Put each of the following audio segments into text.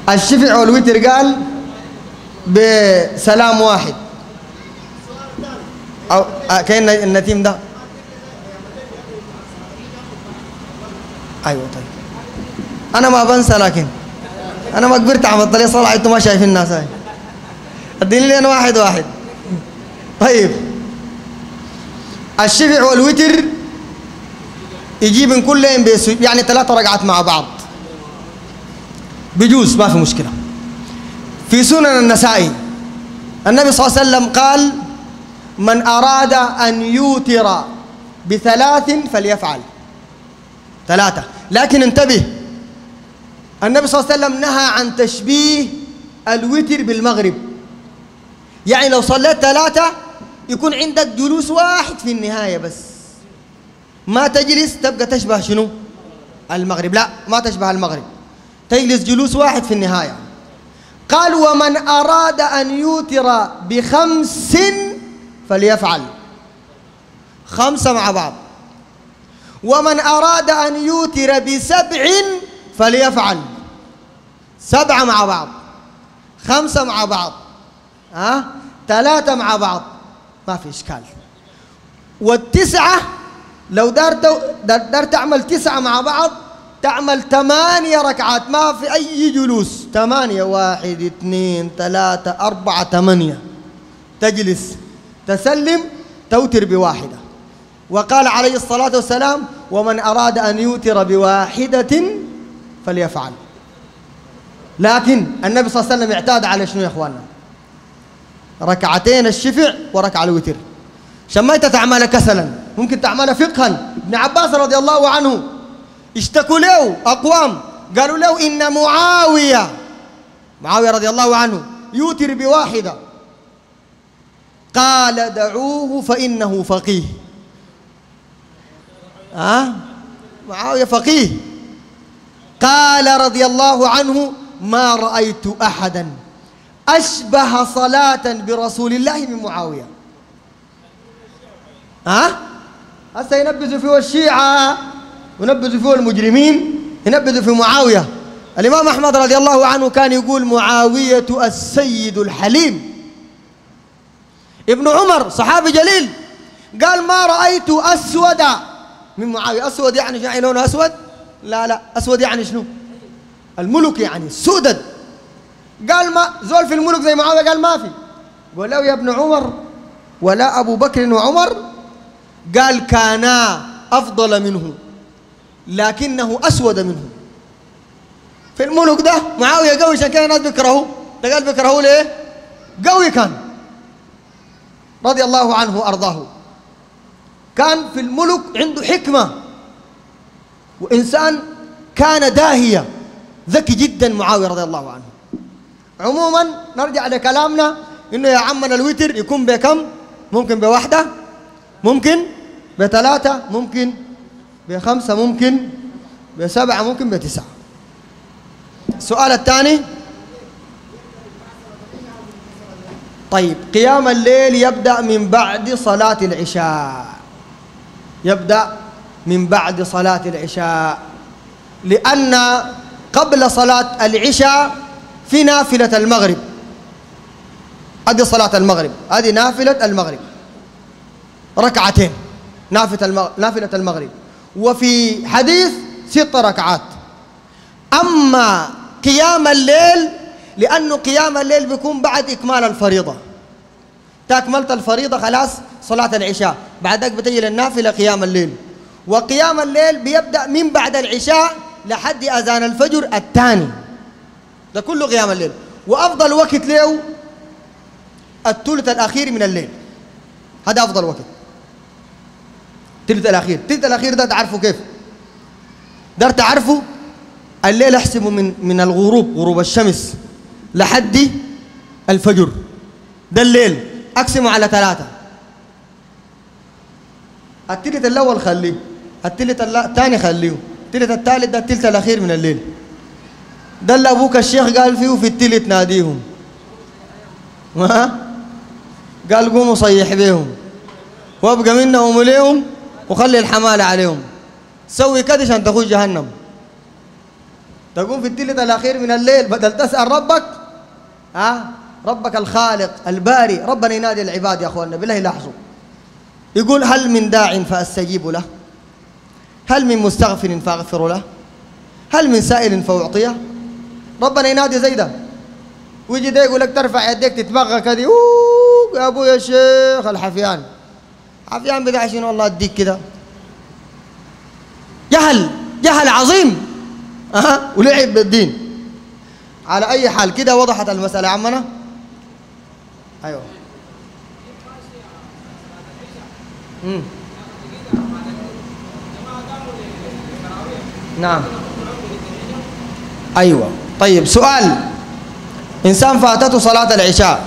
الشفع والوتر قال بسلام واحد أو كأن النتيم ده. أيوة طيب أنا ما بنسى، لكن أنا ما كبرت عم بطلع صلاة، أنتم ما شايفين الناس هاي. اديني لي أنا واحد واحد. طيب الشفع والوتر يجيب من كلهم يعني 3 ركعات مع بعض بجوز، ما في مشكلة. في سنن النسائي النبي صلى الله عليه وسلم قال: من أراد أن يوتر ب3 فليفعل 3. لكن انتبه، النبي صلى الله عليه وسلم نهى عن تشبيه الوتر بالمغرب. يعني لو صليت 3 يكون عندك جلوس واحد في النهاية بس، ما تجلس تبقى تشبه شنو؟ المغرب. لا، ما تشبه المغرب، تجلس جلوس واحد في النهاية. قال: ومن أراد أن يوتر ب5 فليفعل 5 مع بعض. ومن أراد أن يوتر ب7 فليفعل 7 مع بعض، 5 مع بعض، 3 مع بعض، ما في إشكال. وال9 لو دار تعمل 9 مع بعض تعمل 8 ركعات، ما في أي جلوس. 8 1 2 3 4 8 تجلس تسلم توتر ب1. وقال عليه الصلاة والسلام: ومن أراد أن يوتر ب1 فليفعل. لكن النبي صلى الله عليه وسلم اعتاد على شنو يا إخواننا؟ 2 الشفع وركعة الوتر. شميت تعمل كسلا، ممكن تعمل فقها. ابن عباس رضي الله عنه اشتكوا له أقوام، قالوا له: إن معاوية رضي الله عنه يوتر ب1. قال: دعوه فإنه فقيه. معاوية فقيه. قال رضي الله عنه: ما رأيت أحدا أشبه صلاة برسول الله من معاوية. هسه ينبذوا فيه الشيعة وينبذوا فيه المجرمين، ينبذوا في معاوية. الإمام أحمد رضي الله عنه كان يقول: معاوية السيد الحليم. ابن عمر صحابي جليل قال: ما رأيت أسود من معاوية. أسود يعني لونه أسود؟ لا، أسود يعني شنو؟ الملك، يعني سودد. قال: ما زول في الملك زي معاوية؟ قال: ما في. ولو يا ابن عمر ولا أبو بكر وعمر، قال: كانا أفضل منه لكنه أسود منه. في الملك ده معاوية قوي، عشان كان الناس بيكرهوه. ده قال بيكرهوه ليه؟ قوي كان رضي الله عنه وأرضاه. كان في الملك عنده حكمة، وإنسان كان داهية ذكي جدا معاوية رضي الله عنه. عموما نرجع لكلامنا، إنه يا عمنا الوتر يكون بكم؟ ممكن ب1، ممكن ب3، ممكن ب5، ممكن ب7، ممكن ب9. السؤال الثاني: طيب قيام الليل يبدأ من بعد صلاة العشاء. يبدأ من بعد صلاة العشاء، لأن قبل صلاة العشاء في نافلة المغرب. هذه صلاة المغرب، هذه نافلة المغرب 2 نافلة المغرب. وفي حديث 6 ركعات. أما قيام الليل، لأنه قيام الليل بيكون بعد إكمال الفريضة. تكملت الفريضة خلاص صلاة العشاء، بعدك بتجي للنافلة قيام الليل. وقيام الليل بيبدأ من بعد العشاء لحد أذان الفجر الثاني، ده كله قيام الليل. وأفضل وقت له الثلث الأخير من الليل، هذا أفضل وقت. الثلث الأخير ده تعرفوا كيف؟ ده تعرفوا الليل احسبوا من الغروب، غروب الشمس لحد الفجر، ده الليل اقسمه على 3. الثلث الأول خليه، الثلث الثاني خليه، الثلث الثالث ده الثلث الأخير من الليل. ده اللي أبوك الشيخ قال فيه في الثلث ناديهم، قال قوموا صيح بيهم وابقى منهم وليهم وخلي الحمالة عليهم، سوي كده عشان تخش جهنم. تقوم في الثلث الأخير من الليل بدل تسأل ربك ربك الخالق الباري، ربنا ينادي العباد يا أخواننا بالله لاحظوا، يقول هل من داع فأستجيب له، هل من مستغفر فأغفر له، هل من سائل فأعطيه. ربنا ينادي زي ده، ويجي ده يقول لك ترفع يديك تتبغى كذي يا أبويا الشيخ الحفيان، حفيان بتاع شنو والله أديك كده. جهل عظيم ولعب بالدين. على أي حال كده وضحت المسألة عمنا. أيوه نعم أيوه. طيب سؤال، إنسان فاتته صلاة العشاء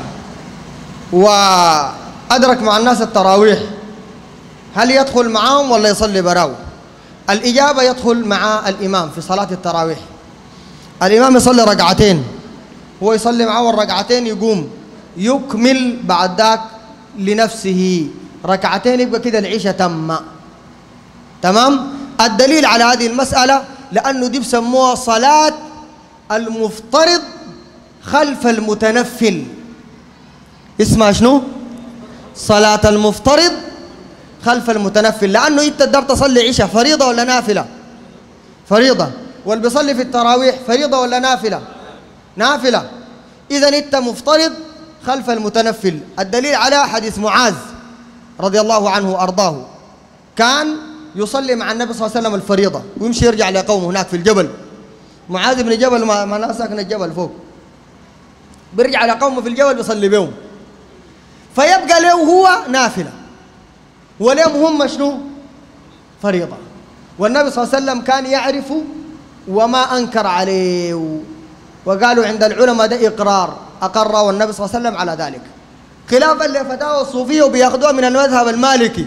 وأدرك مع الناس التراويح، هل يدخل معهم ولا يصلي براو؟ الإجابة يدخل مع الإمام في صلاة التراويح. الإمام يصلي ركعتين، هو يصلي معه الركعتين، يقوم يكمل بعد ذاك لنفسه ركعتين، يبقى كده العشاء تمام. الدليل على هذه المسألة لأنه دي بسموها صلاة المفترض خلف المتنفل. اسمها شنو؟ صلاة المفترض خلف المتنفل، لأنه أنت تقدر تصلي عشاء فريضة ولا نافلة؟ فريضة. واللي بيصلي في التراويح فريضة ولا نافلة؟ نافلة. إذا أنت مفترض خلف المتنفل. الدليل على حديث معاذ رضي الله عنه وأرضاه، كان يصلي مع النبي صلى الله عليه وسلم الفريضة ويمشي يرجع لقومه هناك في الجبل. معاذ بن جبل ما ناس ساكن الجبل فوق، بيرجع لقومه في الجبل بيصلي بهم، فيبقى له هو نافلة ولهم هم شنو؟ فريضة. والنبي صلى الله عليه وسلم كان يعرف وما أنكر عليه، وقالوا عند العلماء ده إقرار، أقر والنبي صلى الله عليه وسلم على ذلك، خلافا لفتاوى الصوفية وبياخذوها من المذهب المالكي.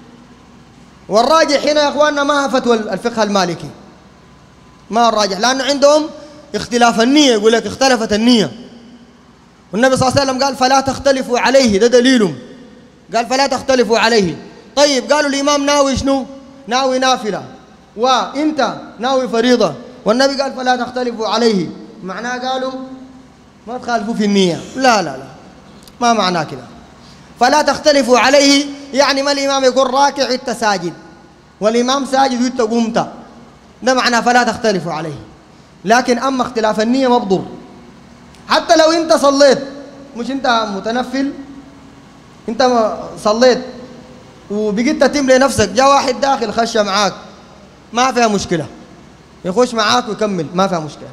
والراجح هنا يا اخواننا ما فتوى الفقه المالكي، ما الراجح، لانه عندهم اختلاف النية، يقول لك اختلفت النية، والنبي صلى الله عليه وسلم قال فلا تختلفوا عليه، ده دليلهم، قال فلا تختلفوا عليه. طيب قالوا الامام ناوي شنو؟ ناوي نافلة وانت ناوي فريضة، والنبي قال فلا تختلفوا عليه، معناه قالوا ما تخالفوا في النية. لا ما معناه كده. فلا تختلفوا عليه يعني ما الإمام يقول راكع وانت ساجد، والإمام ساجد وانت قمت، ده معناه فلا تختلفوا عليه. لكن أما اختلاف النية ما بضر، حتى لو انت صليت، مش انت متنفل، انت صليت وبقيت تملي نفسك، جاء واحد داخل خش معاك، ما فيها مشكلة، يخش معاك ويكمل، ما فيها مشكلة.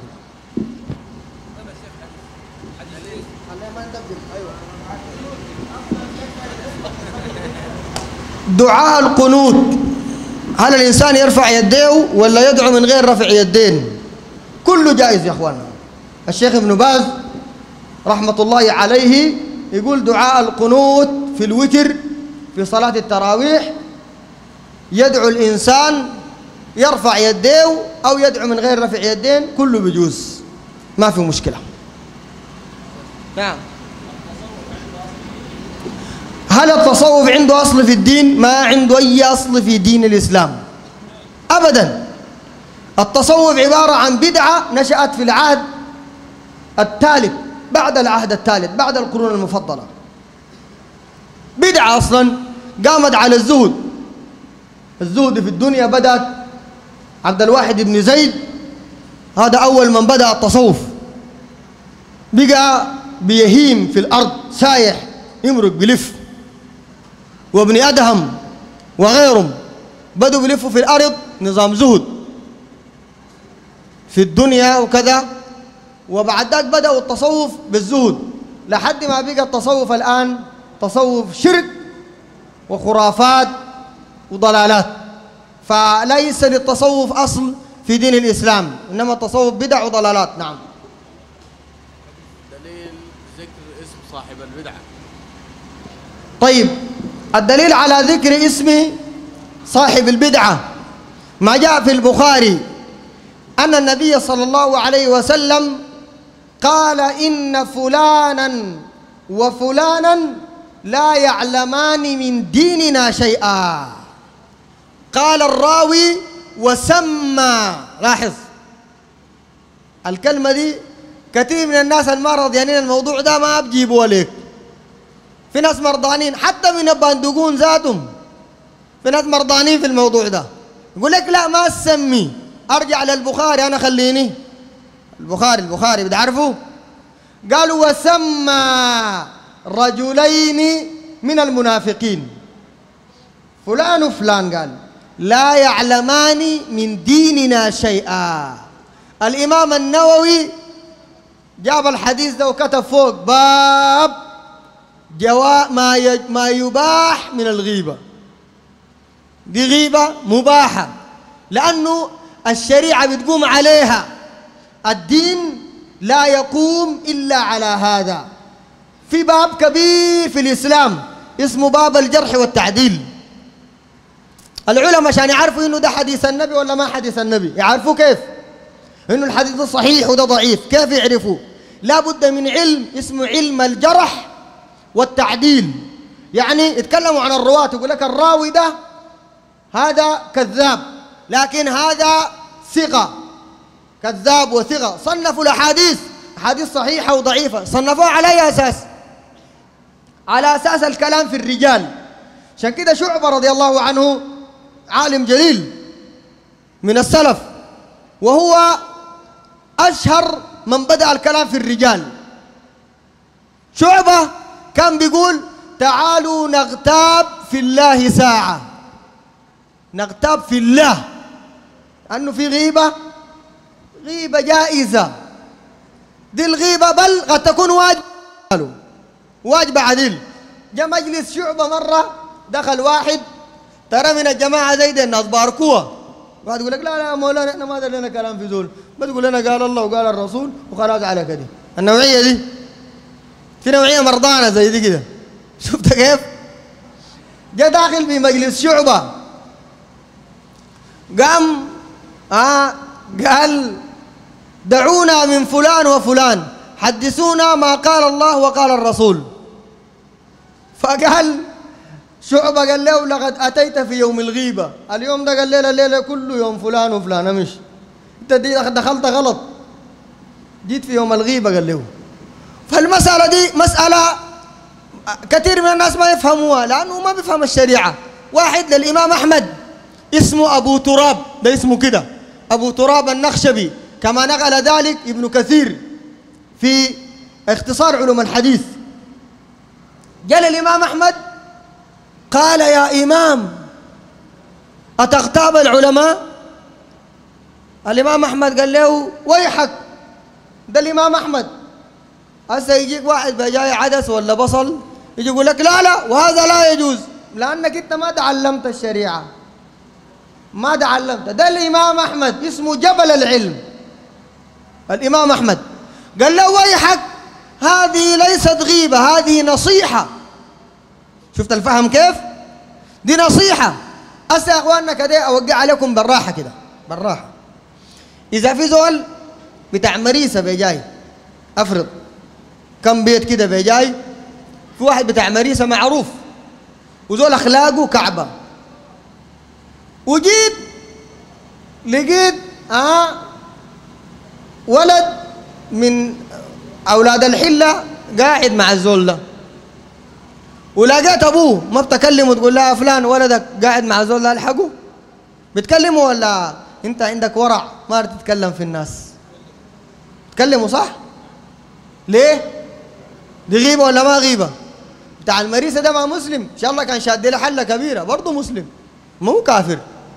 دعاء القنوت، هل الإنسان يرفع يديه ولا يدعو من غير رفع يدين؟ كله جائز يا أخوانا. الشيخ ابن باز رحمة الله عليه يقول دعاء القنوت في الوتر في صلاة التراويح، يدعو الإنسان يرفع يديه أو يدعو من غير رفع يدين، كله بيجوز، ما في مشكلة. نعم. هل التصوف عنده أصل في الدين؟ ما عنده أي أصل في دين الإسلام أبدا. التصوف عبارة عن بدعة نشأت في العهد الثالث، بعد العهد الثالث، بعد القرون المفضلة، بدعة أصلا قامت على الزهد. الزهد في الدنيا بدأت عبد الواحد بن زيد، هذا أول من بدأ التصوف، بقى بيهيم في الأرض سايح يمرق بلف، وابن أدهم وغيرهم بدوا بيلفوا في الأرض نظام زهد في الدنيا وكذا، وبعد ذلك بدأوا التصوف بالزهد لحد ما بقى التصوف الآن تصوف شرك وخرافات وضلالات. فليس للتصوف أصل في دين الإسلام، إنما التصوف بدع وضلالات. نعم. دليل ذكر اسم صاحب البدعة. طيب الدليل على ذكر اسم صاحب البدعة ما جاء في البخاري أن النبي صلى الله عليه وسلم قال إن فلانا وفلانا لا يعلمان من ديننا شيئا. قال الراوي وسمى، لاحظ، الكلمة دي كثير من الناس المرض يعني الموضوع ده ما بجيبوا لك. في ناس مرضانين حتى من البندقون ذاتهم، في ناس مرضانين في الموضوع ده، يقول لك لا ما تسمي. ارجع للبخاري انا، خليني البخاري بتعرفوا؟ قالوا وسمى رجلين من المنافقين فلان وفلان، قال لا يعلمان من ديننا شيئا. الإمام النووي جاب الحديث ده وكتب فوق باب ما يباح من الغيبة. دي غيبة مباحة لأنه الشريعة بتقوم عليها، الدين لا يقوم إلا على هذا. في باب كبير في الإسلام اسمه باب الجرح والتعديل. العلماء عشان يعرفوا إنه ده حديث النبي ولا ما حديث النبي، يعرفوا كيف إنه الحديث ده صحيح وده ضعيف. كيف يعرفوا؟ لا بد من علم اسمه علم الجرح والتعديل. يعني يتكلموا عن الرواة، يقول لك الراوي ده هذا كذاب لكن هذا ثقة، كذاب وثقة. صنفوا الأحاديث، أحاديث صحيحة وضعيفة، صنفوها على أي أساس؟ على أساس الكلام في الرجال. عشان كده شعبة رضي الله عنه عالم جليل من السلف، وهو أشهر من بدأ الكلام في الرجال. شعبة كان بيقول تعالوا نغتاب في الله ساعة، نغتاب في الله، أنه في غيبة جائزة. دي الغيبة بل قد تكون واجب عدل. جاء مجلس شعبة مرة، دخل واحد ترى من الجماعة زي دي الناس باركوها، واحد يقول لك لا مولانا احنا ما لنا كلام في ذول، بتقول لنا قال الله وقال الرسول وخلاص على كده. النوعية دي في نوعية مرضانة زي دي كده. شفت كيف؟ جاء داخل في مجلس شعبة قام قال دعونا من فلان وفلان حدثونا ما قال الله وقال الرسول. فقال شعبة قال له لقد أتيت في يوم الغيبة، اليوم ده قال له الليلة كله يوم فلان وفلان، مش أنت دخلت غلط، جيت في يوم الغيبة قال له. فالمسألة دي مسألة كثير من الناس ما يفهموها لأنه ما بيفهم الشريعة. واحد للإمام أحمد اسمه أبو تراب، ده اسمه كده أبو تراب النخشبي، كما نقل ذلك ابن كثير في اختصار علوم الحديث. جاء الإمام أحمد قال يا إمام أتغتاب العلماء؟ الإمام أحمد قال له ويحك، ده الإمام أحمد. هسه يجيك واحد بجاي عدس ولا بصل يجي يقول لك لا وهذا لا يجوز، لأنك أنت ما تعلمت الشريعة، ما تعلمت. ده الإمام أحمد اسمه جبل العلم. الإمام أحمد قال له ويحك، هذه ليست غيبة، هذه نصيحة. شفت الفهم كيف؟ دي نصيحة. هسه يا أخواننا كده أوقع عليكم بالراحة كده، بالراحة. إذا في زول بتاع مريسة بيجاي، أفرض كم بيت كده بيجاي، في واحد بتاع مريسة معروف وزول أخلاقه كعبة، وجيت لقيت ولد من أولاد الحلة قاعد مع الزول ده، ولقيت أبوه ما بتكلمه تقول لها فلان ولدك قاعد مع الزول ده الحقه، بتكلمه ولا أنت عندك ورع ما تتكلم في الناس؟ تكلمه صح؟ ليه؟ دي غيبة ولا ما غيبة؟ بتاع المريسة ده ما مسلم، إن شاء الله كان شاد له حلة كبيرة برضه مسلم، مو كافر.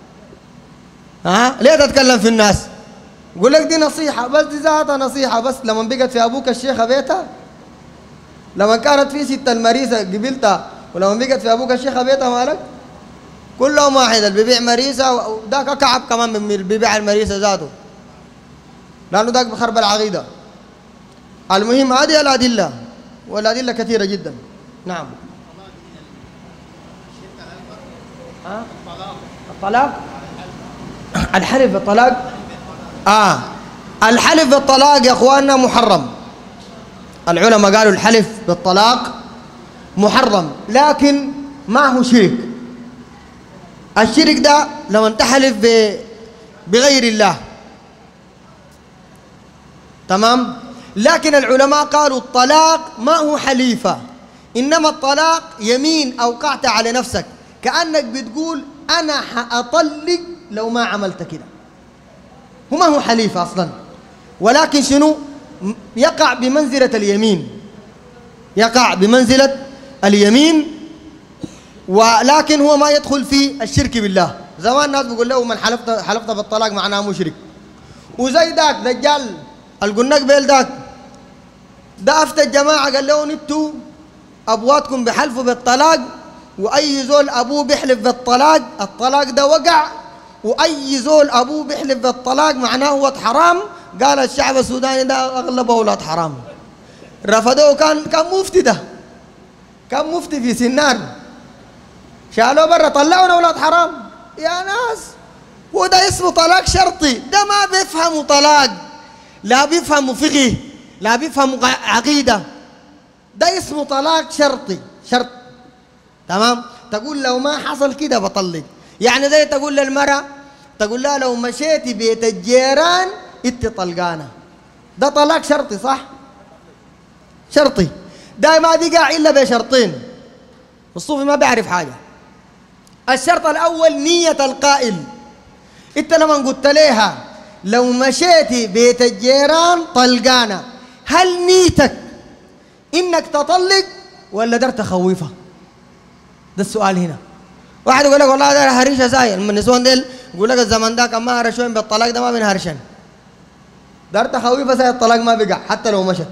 ليه تتكلم في الناس؟ يقول لك دي نصيحة، بس دي ذاتها نصيحة بس لما بقت في أبوك الشيخة بيتها، لما كانت في ست المريسة قبلتها ولما بقت في أبوك الشيخة بيتها مالك؟ كلهم واحد، اللي بيبيع مريسة وذاك كعب كمان من اللي بيبيع المريسة ذاته، لأنه ذاك بخرب العقيدة. المهم هذه الأدلة، والأدلة كثيرة جدا. نعم. الطلاق، الحلف بالطلاق. الحلف بالطلاق يا اخواننا محرم. العلماء قالوا الحلف بالطلاق محرم، لكن ما هو شرك. الشرك ده لما تحلف بغير الله، تمام. لكن العلماء قالوا الطلاق ما هو حليفة، إنما الطلاق يمين أوقعت على نفسك، كأنك بتقول أنا حأطلق لو ما عملت كده. وما هو حليفة أصلا، ولكن شنو؟ يقع بمنزلة اليمين، يقع بمنزلة اليمين، ولكن هو ما يدخل في الشرك بالله. زمان الناس بيقول له من حلفت بالطلاق معناه مشرك. وزي ذاك دجال القناق بيل ذاك ده أفتى الجماعة قال لهم انتوا أبواتكم بحلفوا بالطلاق، وأي زول أبوه بيحلف بالطلاق الطلاق ده وقع، وأي زول أبوه بيحلف بالطلاق معناه هو حرام. قال الشعب السوداني ده أغلب أولاد حرام، رفضوه. كان مفتي، ده كان مفتي في سنار، شالوه برا طلعونا أولاد حرام. يا ناس وده اسمه طلاق شرطي، ده ما بيفهموا طلاق، لا بيفهموا فقه، لا بيفهموا عقيدة، ده اسمه طلاق شرطي، شرط. تمام. تقول لو ما حصل كده بطلق، يعني زي تقول للمرأة، تقول لها لو مشيتي بيت الجيران انت طلقانة، ده طلاق شرطي صح؟ شرطي. ده ما بيقع إلا بشرطين، الصوفي ما بيعرف حاجة. الشرط الأول نية القائل، انت لما قلت لها لو مشيتي بيت الجيران طلقانة، هل نيتك انك تطلق ولا درت خوفها؟ ده السؤال هنا. واحد يقول لك والله ده هريشه زاي من النسوان ديل، يقول لك الزمن ده كان ما هرشون بالطلاق، ده ما من هرشن، درت خوفها زي الطلاق ما بقع حتى لو مشت.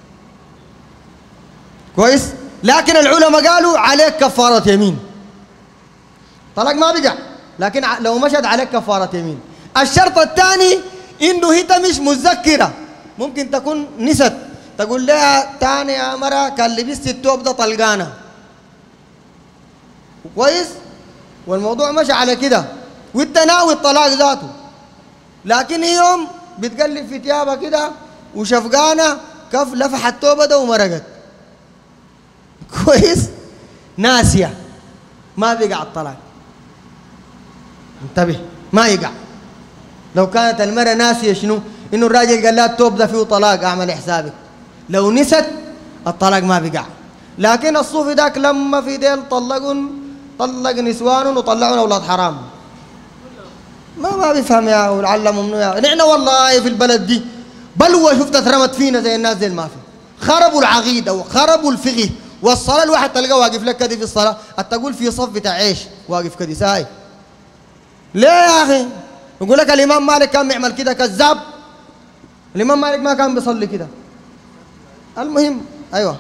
كويس. لكن العلماء قالوا عليك كفارة يمين، طلاق ما بقع لكن لو مشت عليك كفارة يمين. الشرط الثاني انه هي مش متذكرة، ممكن تكون نست، تقول لها تاني يا مرة كان لبست التوب ده طلقانة. كويس. والموضوع مشى على كده والتناوي الطلاق ذاته، لكن هي يوم بتقلب في ثيابها كده وشفقانة كف لفحت التوبة ده ومرقت. كويس. ناسية، ما بيقع الطلاق. انتبه، ما يقع. لو كانت المرأة ناسية شنو؟ انه الراجل قال لها التوب ده فيه طلاق، اعمل حسابك. لو نست الطلاق ما بيقع. لكن الصوفي ذاك لما في ديل طلق نسوان وطلعون اولاد حرام، ما بيفهم يا ولعل ممنوع. نحن والله في البلد دي بلوى شفت اترمت فينا زي الناس دي ما في، خربوا العقيده وخربوا الفقه. والصلاه الواحد تلقاه واقف لك كده في الصلاه، تقول في صف بتاع عيش واقف كده ساي. ليه يا اخي؟ يقول لك الامام مالك كان بيعمل كده، كذاب. الامام مالك ما كان بيصلي كده. المهم ايوه.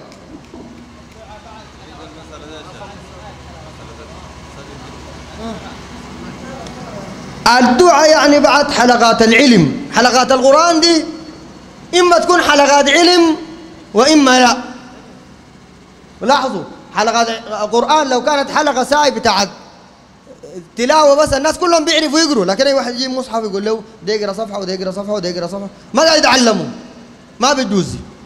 الدعاء يعني بعد حلقات العلم، حلقات القرآن دي إما تكون حلقات علم وإما لا. لاحظوا حلقات القرآن لو كانت حلقة ساعة بتاعت تلاوة بس الناس كلهم بيعرفوا يقروا، لكن أي واحد يجيب مصحف يقول له ده يقرأ صفحة وده يقرأ صفحة وده يقرأ صفحة، ما قاعد يتعلموا، ما بيجوز.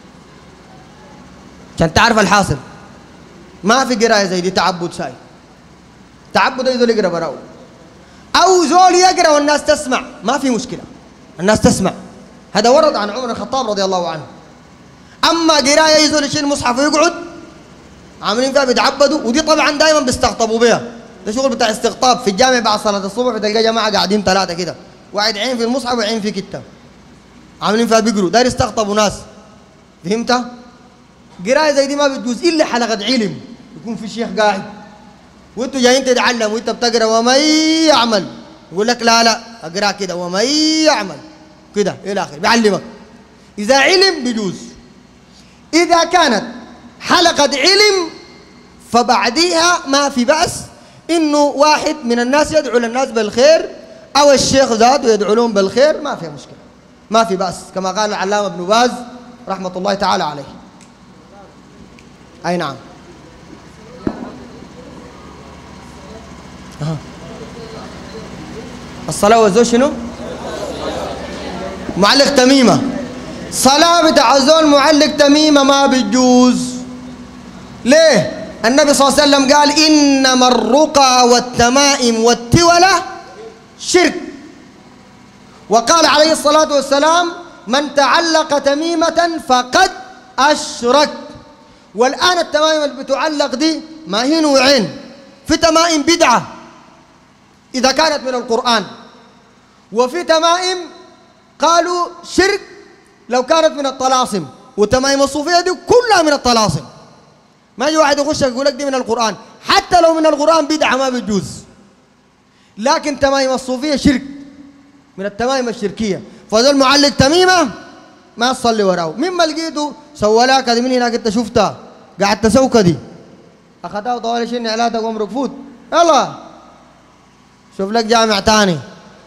عشان تعرف الحاصل ما في قراية زي دي، تعبد ساي، تعبد يقول يقرأ براو، أو زول يقرأ والناس تسمع، ما في مشكلة، الناس تسمع. هذا ورد عن عمر الخطاب رضي الله عنه. أما قراية يزول يشيل المصحف ويقعد عاملين فيها بيتعبدوا، ودي طبعا دائما بيستقطبوا بها، ده شغل بتاع استقطاب. في الجامع بعد صلاة الصبح بتلقى جماعة قاعدين ثلاثة كده، واحد عين في المصحف وعين في كتاب، عاملين فيها بيقروا، داير يستقطبوا ناس. فهمت؟ قراية زي دي ما بتجوز إلا حلقة علم، يكون في شيخ قاعد وانتوا جايين تتعلم وانت بتقرا ومن يعمل، يقول لك لا اقرا كده ومن يعمل كده الى اخره، بيعلمك. اذا علم بيجوز. اذا كانت حلقه علم فبعديها ما في باس انه واحد من الناس يدعو للناس بالخير او الشيخ ذاته يدعو لهم بالخير، ما في مشكله، ما في باس، كما قال العلامه ابن باز رحمه الله تعالى عليه. اي نعم. الصلاة والزوج شنو؟ معلق تميمة. صلاة بتاع الزول معلق تميمة ما بتجوز. ليه؟ النبي صلى الله عليه وسلم قال إنما الرقى والتمائم والتولة شرك. وقال عليه الصلاة والسلام من تعلق تميمة فقد أشرك. والآن التمائم اللي بتعلق دي ما هي نوعين، في تمائم بدعة إذا كانت من القرآن، وفي تمائم قالوا شرك لو كانت من الطلاسم. والتمائم الصوفية دي كلها من الطلاسم. ما يجي واحد يخش يقول لك دي من القرآن، حتى لو من القرآن بدعة ما بتجوز. لكن تمائم الصوفية شرك، من التمائم الشركية. فذول معلق تميمة ما تصلي وراه. مما لقيته سوى لك هذه من هناك، انت شفتها قاعد تسوي كدي، اخذها طوال شيء علاتك عمرك فوت، يلا شوف لك جامع تاني.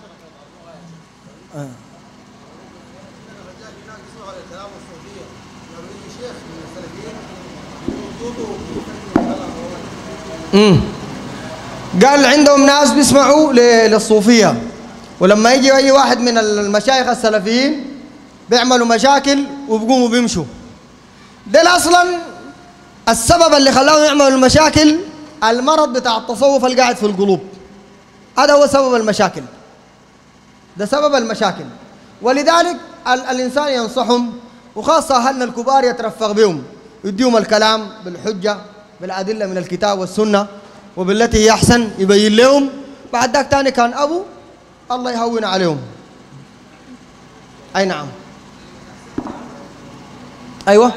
قال عندهم ناس بيسمعوا للصوفية، ولما يجي أي واحد من المشايخ السلفيين بيعملوا مشاكل وبيقوموا بيمشوا. ده أصلا السبب اللي خلاهم يعملوا المشاكل المرض بتاع التصوف اللي قاعد في القلوب. هذا هو سبب المشاكل، ده سبب المشاكل. ولذلك الإنسان ينصحهم، وخاصة أهلنا الكبار يترفق بهم، يديهم الكلام بالحجة بالأدلة من الكتاب والسنة وبالتي هي أحسن، يبين لهم. بعد ذاك تاني كان أبو الله يهون عليهم. أي نعم، أيوة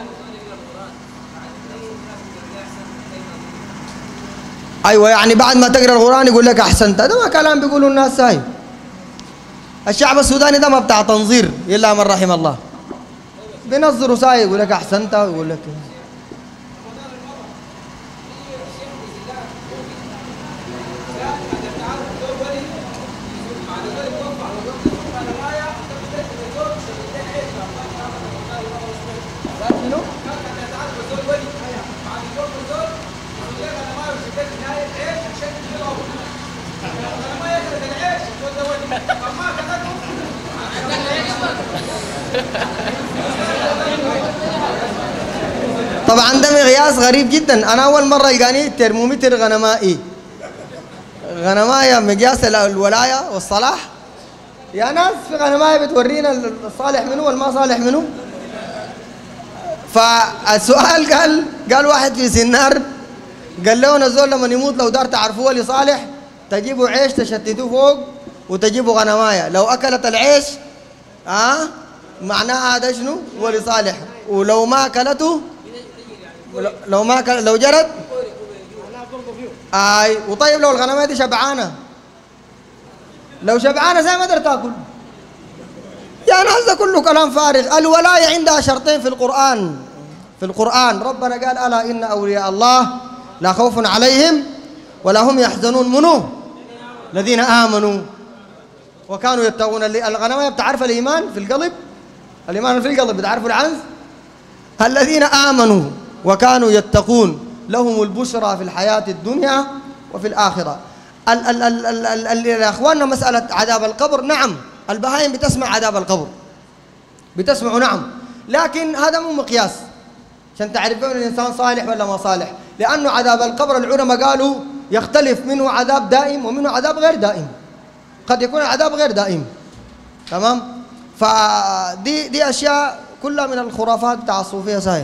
أيوة، يعني بعد ما تقرأ القرآن يقول لك أحسنت. هذا ما كلام بيقولوا الناس هاي. الشعب السوداني ده ما بتاع تنظير إلا من رحم الله، بينظروا ساي يقول لك أحسنت ويقول لك طبعا ده مقياس غريب جدا. انا اول مره يلقاني ترمومتر غنمائي، غنمايه مقياس الولايه والصلاح. يا ناس في غنمايه بتورينا الصالح منه والما صالح منه. فالسؤال قال واحد في سنار قال له نزول لما يموت لو دار تعرفوه ولي صالح تجيبوا عيش تشتتوه فوق وتجيبوا غنمايه، لو اكلت العيش معناها هذا شنو؟ ولي صالح. ولو ما اكلته، لو جرت وطيب لو الغنمات دي شبعانه، لو شبعانه زي ما قدرت تاكل. يعني هذا كله كلام فارغ. الولايه عندها شرطين في القران. في القران ربنا قال الا ان اولياء الله لا خوف عليهم ولا هم يحزنون، منو؟ الذين امنوا وكانوا يتقون. الغنميه بتعرف الايمان في القلب، الايمان في القلب بتعرفوا العنز. الذين امنوا وكانوا يتقون لهم البشرى في الحياة الدنيا وفي الآخرة. يا أخواننا مسألة عذاب القبر، نعم البهائم بتسمع عذاب القبر، بتسمعوا نعم، لكن هذا مو مقياس عشان تعرفون الإنسان صالح ولا ما صالح. لأنه عذاب القبر العلماء قالوا يختلف، منه عذاب دائم ومنه عذاب غير دائم. قد يكون العذاب غير دائم، تمام؟ فدي أشياء كلها من الخرافات بتاع الصوفية صحيح.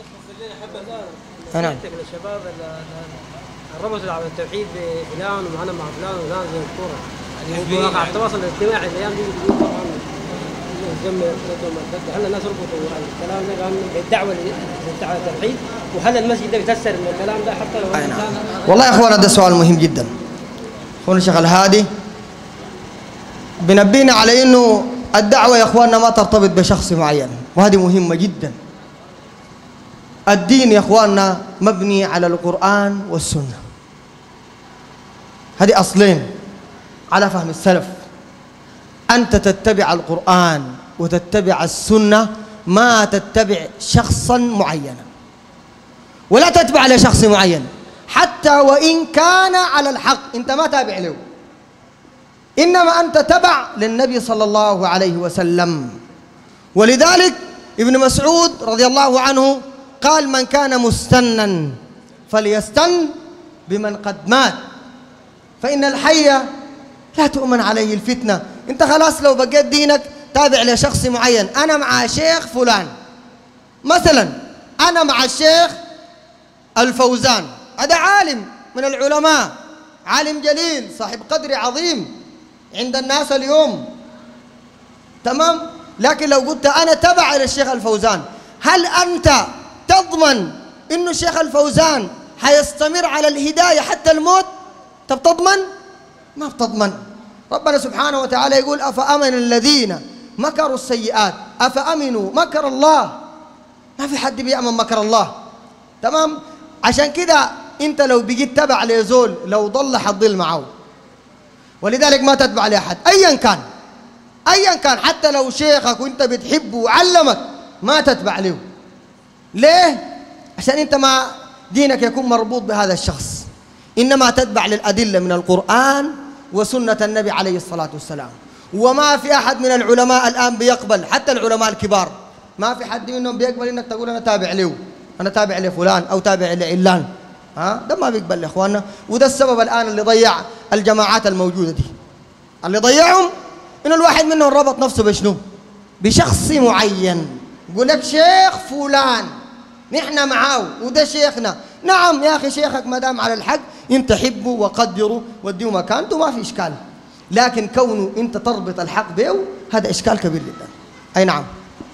نعم. الشباب الربط على التوحيد بفلان ومعنا مع فلان وفلان زي الكوره، يعني مواقع التواصل الاجتماعي الايام دي طبعا هل الناس ربطوا الكلام ده بالدعوه للتوحيد، وهل المسجد ده بيتاثر من الكلام ده حتى لو نعم. والله يا اخوانا ده سؤال مهم جدا. اخونا الشيخ الهادي بنبينا على انه الدعوه يا اخواننا ما ترتبط بشخص معين، وهذه مهمه جدا. الدين يا اخواننا مبني على القرآن والسنة، هذه أصلين على فهم السلف. أنت تتبع القرآن وتتبع السنة، ما تتبع شخصا معينا ولا تتبع لشخص معين، حتى وإن كان على الحق أنت ما تابع له، إنما أنت تبع للنبي صلى الله عليه وسلم. ولذلك ابن مسعود رضي الله عنه قال من كان مستنا فليستن بمن قد مات فإن الحي لا تؤمن عليه الفتنة. انت خلاص لو بقيت دينك تابع لشخص معين. أنا مع شيخ فلان مثلا، أنا مع الشيخ الفوزان، هذا عالم من العلماء، عالم جليل صاحب قدر عظيم عند الناس اليوم، تمام. لكن لو قلت أنا تبع للشيخ الفوزان، هل أنت تضمن إنه الشيخ الفوزان حيستمر على الهداية حتى الموت؟ طب تضمن؟ ما بتضمن. ربنا سبحانه وتعالى يقول أفأمن الذين مكروا السيئات أفأمنوا مكر الله. ما في حد بيأمن مكر الله، تمام. عشان كده أنت لو بقيت تبع لزول لو ضل حتضل معه، ولذلك ما تتبع لأحد أيا كان، أيا كان، حتى لو شيخك وأنت بتحبه وعلمك ما تتبع له. ليه؟ عشان أنت ما دينك يكون مربوط بهذا الشخص، إنما تتبع للأدلة من القرآن وسنة النبي عليه الصلاة والسلام. وما في أحد من العلماء الآن بيقبل، حتى العلماء الكبار ما في حد منهم بيقبل إنك تقول أنا تابع له، أنا تابع لفلان أو تابع لعلان. ده ما بيقبل يا إخواننا. وده السبب الآن اللي ضيع الجماعات الموجودة دي، اللي ضيعهم إنه الواحد منهم ربط نفسه بشنو؟ بشخص معين. يقول لك شيخ فلان نحن معاه وده شيخنا. نعم يا أخي، شيخك ما دام على الحق أنت حبه وقدره واديه مكانته، ما في إشكال. لكن كونه أنت تربط الحق به هذا إشكال كبير جدا. أي نعم.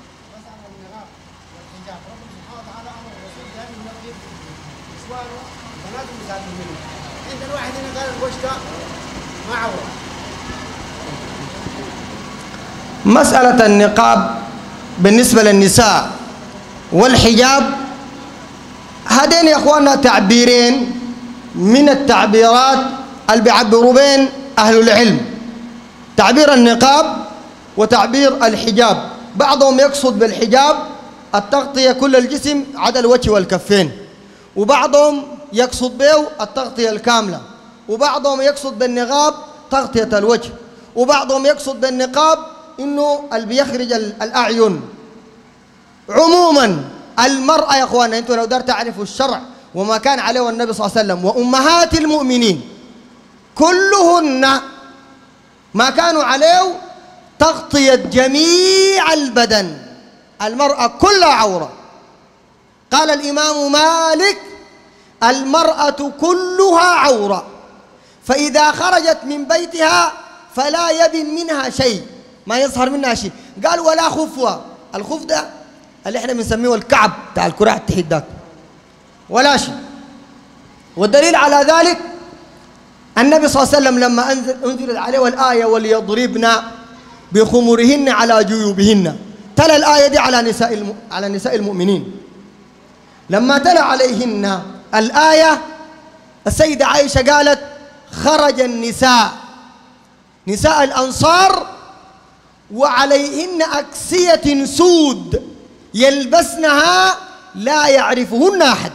مسألة النقاب بالنسبة للنساء والحجاب، هذين يا اخواننا تعبيرين من التعبيرات اللي بيعبروا بين اهل العلم، تعبير النقاب وتعبير الحجاب. بعضهم يقصد بالحجاب التغطية كل الجسم عدا الوجه والكفين، وبعضهم يقصد به التغطية الكاملة، وبعضهم يقصد بالنقاب تغطية الوجه، وبعضهم يقصد بالنقاب انه اللي بيخرج الاعين. عموما المرأة يا اخوانا، انتوا لو دار تعرفوا الشرع وما كان عليه النبي صلى الله عليه وسلم وامهات المؤمنين كلهن ما كانوا عليه تغطية جميع البدن، المرأة كلها عورة. قال الإمام مالك المرأة كلها عورة، فإذا خرجت من بيتها فلا يبن منها شيء، ما يظهر منها شيء. قال ولا خفوة، الخف ده اللي احنا بنسميه الكعب بتاع الكراع التحت ده، ولا شيء. والدليل على ذلك النبي صلى الله عليه وسلم لما أنزلت عليه الآية وليضربن بخمرهن على جيوبهن، تلا الآية دي على نساء المؤمنين. لما تلا عليهن الآية السيدة عائشة قالت خرج النساء، نساء الأنصار، وعليهن أكسية سود يلبسنها لا يعرفهن أحد.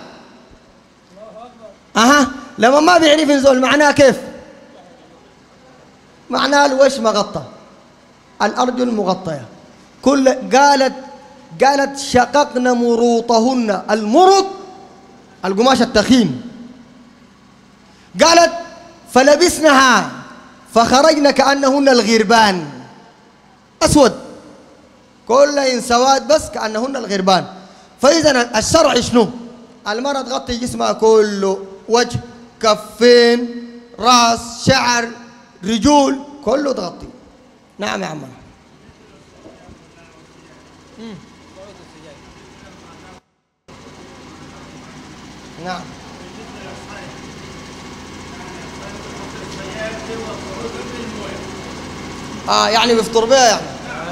لما ما بيعرف نزول معناه كيف؟ معناه الوش مغطى، الأرجل مغطية، قالت شققن مروطهن، المرط القماش التخين، قالت فلبسنها فخرجن كأنهن الغربان، أسود كلهن سواد بس كأنهن الغربان. فإذا الشرع شنو؟ المرأة تغطي جسمها كله، وجه، كفين، راس، شعر، رجول، كله تغطي. نعم يا عمنا. نعم. يعني بيفطر بها يعني.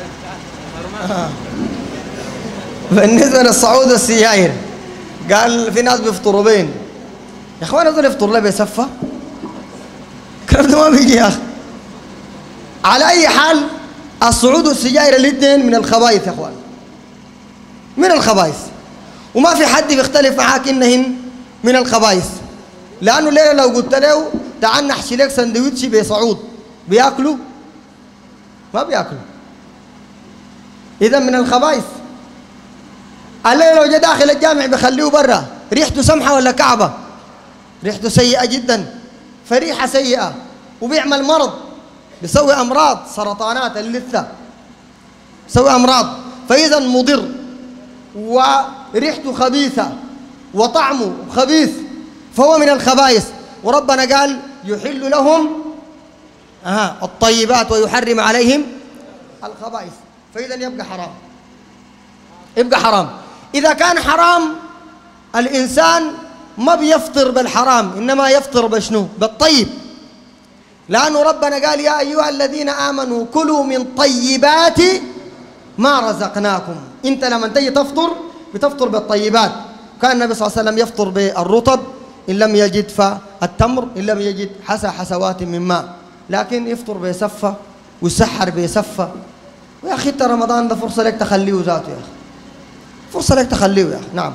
بالنسبة للصعود السياير قال في ناس بيفطروا بين. يا اخوان هذول يفطر له بيسفة؟ الكلام ده ما بيجي يا اخي. على اي حال الصعود والسجاير الاثنين من الخبائث يا اخوان، من الخبائث، وما في حد بيختلف معاك انهن من الخبائث. لانه الليله لو قلت له تعال نحشي لك سندويتش بصعود بياكلوا؟ ما بياكلوا. اذا من الخبائث. الليله لو جاء داخل الجامع بيخليه برا، ريحته سمحه ولا كعبه؟ ريحته سيئه جدا، فريحه سيئه، وبيعمل مرض، بيسوي امراض، سرطانات اللثه. يسوي أمراض. فإذا مضر وريحته خبيثة وطعمه خبيث، فهو من الخبائث. وربنا قال يحل لهم الطيبات ويحرم عليهم الخبائث، فإذا يبقى حرام، يبقى حرام. إذا كان حرام الإنسان ما بيفطر بالحرام، إنما يفطر بشنو؟ بالطيب، لأنه ربنا قال يا أيها الذين آمنوا كلوا من طيبات ما رزقناكم. أنت لما تجي تفطر بتفطر بالطيبات. كان النبي صلى الله عليه وسلم يفطر بالرطب، إن لم يجد فالتمر، إن لم يجد حسوات من ماء، لكن يفطر بسفة ويسحر بسفة. ويا أخي أنت رمضان ده فرصة لك تخليه ذاته يا أخي، فرصة لك تخليه يا أخي. نعم.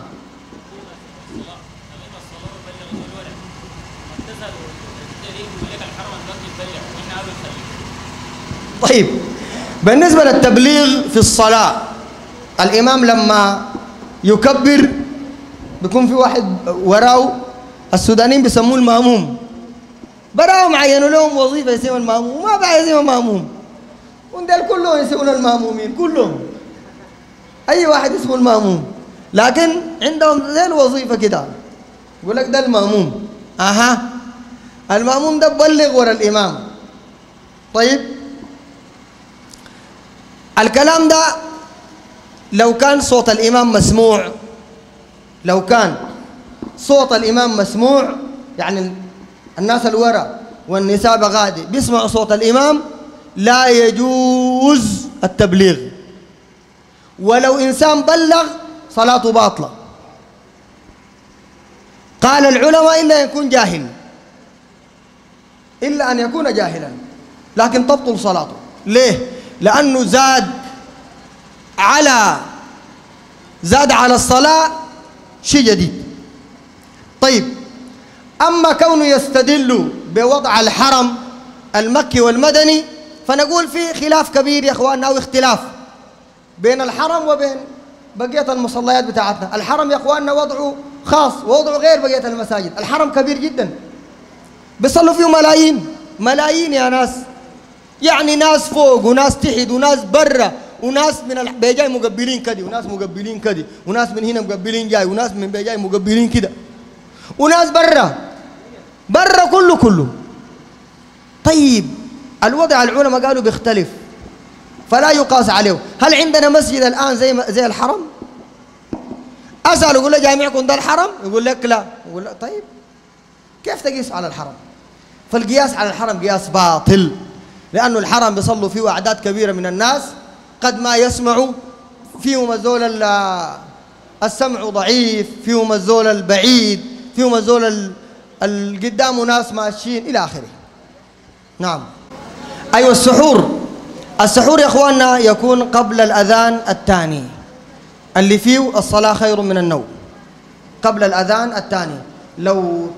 طيب، بالنسبة للتبليغ في الصلاة، الإمام لما يكبر بيكون في واحد وراه، السودانيين بيسموه المأموم، براهم عينوا لهم وظيفة يسمى المأموم، وما بقى يسمى مأموم، وندل كلهم يسمون المأمومين، كلهم أي واحد اسمه المأموم، لكن عندهم زي الوظيفة كده يقول لك ده المأموم. المأموم ده ببلغ ورا الإمام. طيب، الكلام ده لو كان صوت الإمام مسموع، لو كان صوت الإمام مسموع، يعني الناس الورا والنساء بغادي بيسمعوا صوت الإمام، لا يجوز التبليغ. ولو إنسان بلغ صلاته باطلة، قال العلماء إلا أن يكون جاهل، إلا أن يكون جاهلا، لكن تبطل صلاته. ليه؟ لأنه زاد على الصلاة شيء جديد. طيب، أما كونه يستدل بوضع الحرم المكي والمدني، فنقول في خلاف كبير يا إخواننا، أو اختلاف بين الحرم وبين بقية المصليات بتاعتنا. الحرم يا إخواننا وضعه خاص ووضعه غير بقية المساجد. الحرم كبير جدا، بيصلوا فيه ملايين يا ناس، يعني ناس فوق وناس تحت وناس برا وناس من بيجاي مقبلين كده وناس مقبلين كده وناس من هنا مقبلين جاي وناس من بيجاي مقبلين كده وناس برا كله. طيب، الوضع العلماء قالوا بيختلف، فلا يقاس عليه. هل عندنا مسجد الآن زي الحرم؟ أسأل يقول له جامعكم ده الحرم؟ يقول لك لا. يقول له طيب كيف تقيس على الحرم؟ فالقياس على الحرم قياس باطل، لأنه الحرم بيصلوا فيه أعداد كبيرة من الناس، قد ما يسمعوا فيهم الزول السمع ضعيف، فيهم الزول البعيد، فيهم الزول القدام ناس ماشيين إلى آخره. نعم. أيوة، السحور يا إخواننا يكون قبل الأذان الثاني، اللي فيه الصلاة خير من النوم، قبل الأذان الثاني. لو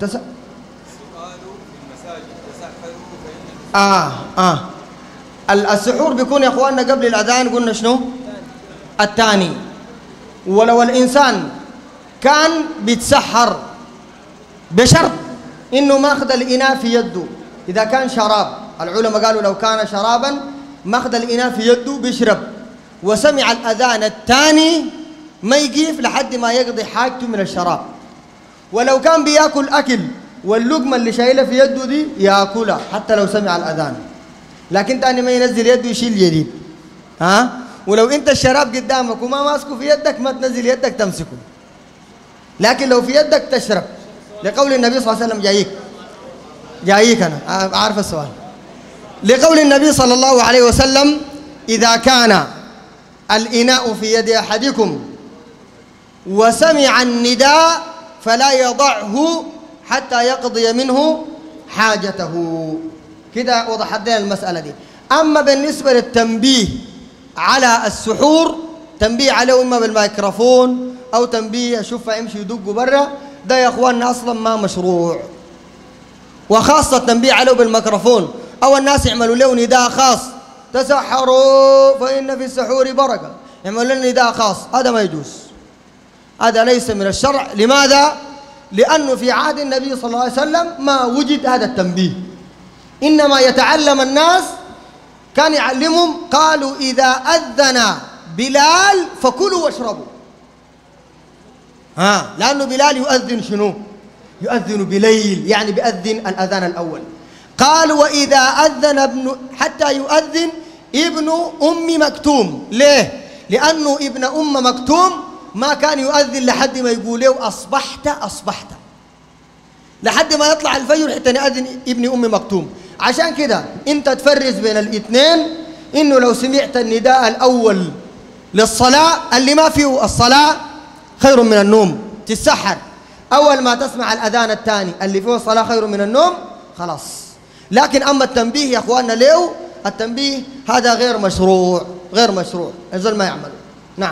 السحور بيكون يا إخواننا قبل الأذان، قلنا شنو؟ الثاني. ولو الإنسان كان بيتسحر بشرط إنه ماخذ الإناء في يده، إذا كان شراب، العلماء قالوا لو كان شرابا ماخذ الإناء في يده بيشرب وسمع الأذان الثاني ما يقيف لحد ما يقضي حاجته من الشراب. ولو كان بياكل أكل واللقمة اللي شايلها في يده دي ياكلها حتى لو سمع الأذان، لكن تاني ما ينزل يده يشيل جديد. ولو أنت الشراب قدامك وما ماسكه في يدك ما تنزل يدك تمسكه، لكن لو في يدك تشرب، لقول النبي صلى الله عليه وسلم. جايك أنا عارف السؤال. لقول النبي صلى الله عليه وسلم إذا كان الإناء في يد أحدكم وسمع النداء فلا يضعه حتى يقضي منه حاجته. كده وضحت لنا المسألة دي. أما بالنسبة للتنبيه على السحور، تنبيه عليه إما بالميكروفون أو تنبيه أشوفه يمشي يدق برا، ده يا أخواننا أصلا ما مشروع. وخاصة التنبيه عليه بالميكروفون أو الناس يعملوا له نداء خاص، تسحروا فإن في السحور بركة، يعملوا له نداء خاص، هذا ما يجوز، هذا ليس من الشرع. لماذا؟ لأنه في عهد النبي صلى الله عليه وسلم ما وجد هذا التنبيه، إنما يتعلم الناس، كان يعلمهم قالوا إذا أذن بلال فكلوا واشربوا. لأنه بلال يؤذن شنو؟ يؤذن بليل، يعني بيأذن الأذان الأول. قال وإذا أذن حتى يؤذن ابن أم مكتوم. ليه؟ لأنه ابن أم مكتوم ما كان يؤذن لحد ما يقول له أصبحت أصبحت، لحد ما يطلع الفجر حتى يؤذن ابن أم مكتوم. عشان كده أنت تفرز بين الاثنين، إنه لو سمعت النداء الأول للصلاة اللي ما فيه الصلاة خير من النوم تتسحر، أول ما تسمع الأذان الثاني اللي فيه الصلاة خير من النوم خلاص. لكن أما التنبيه يا أخواننا له، التنبيه هذا غير مشروع، غير مشروع، الزول ما يعمل. نعم.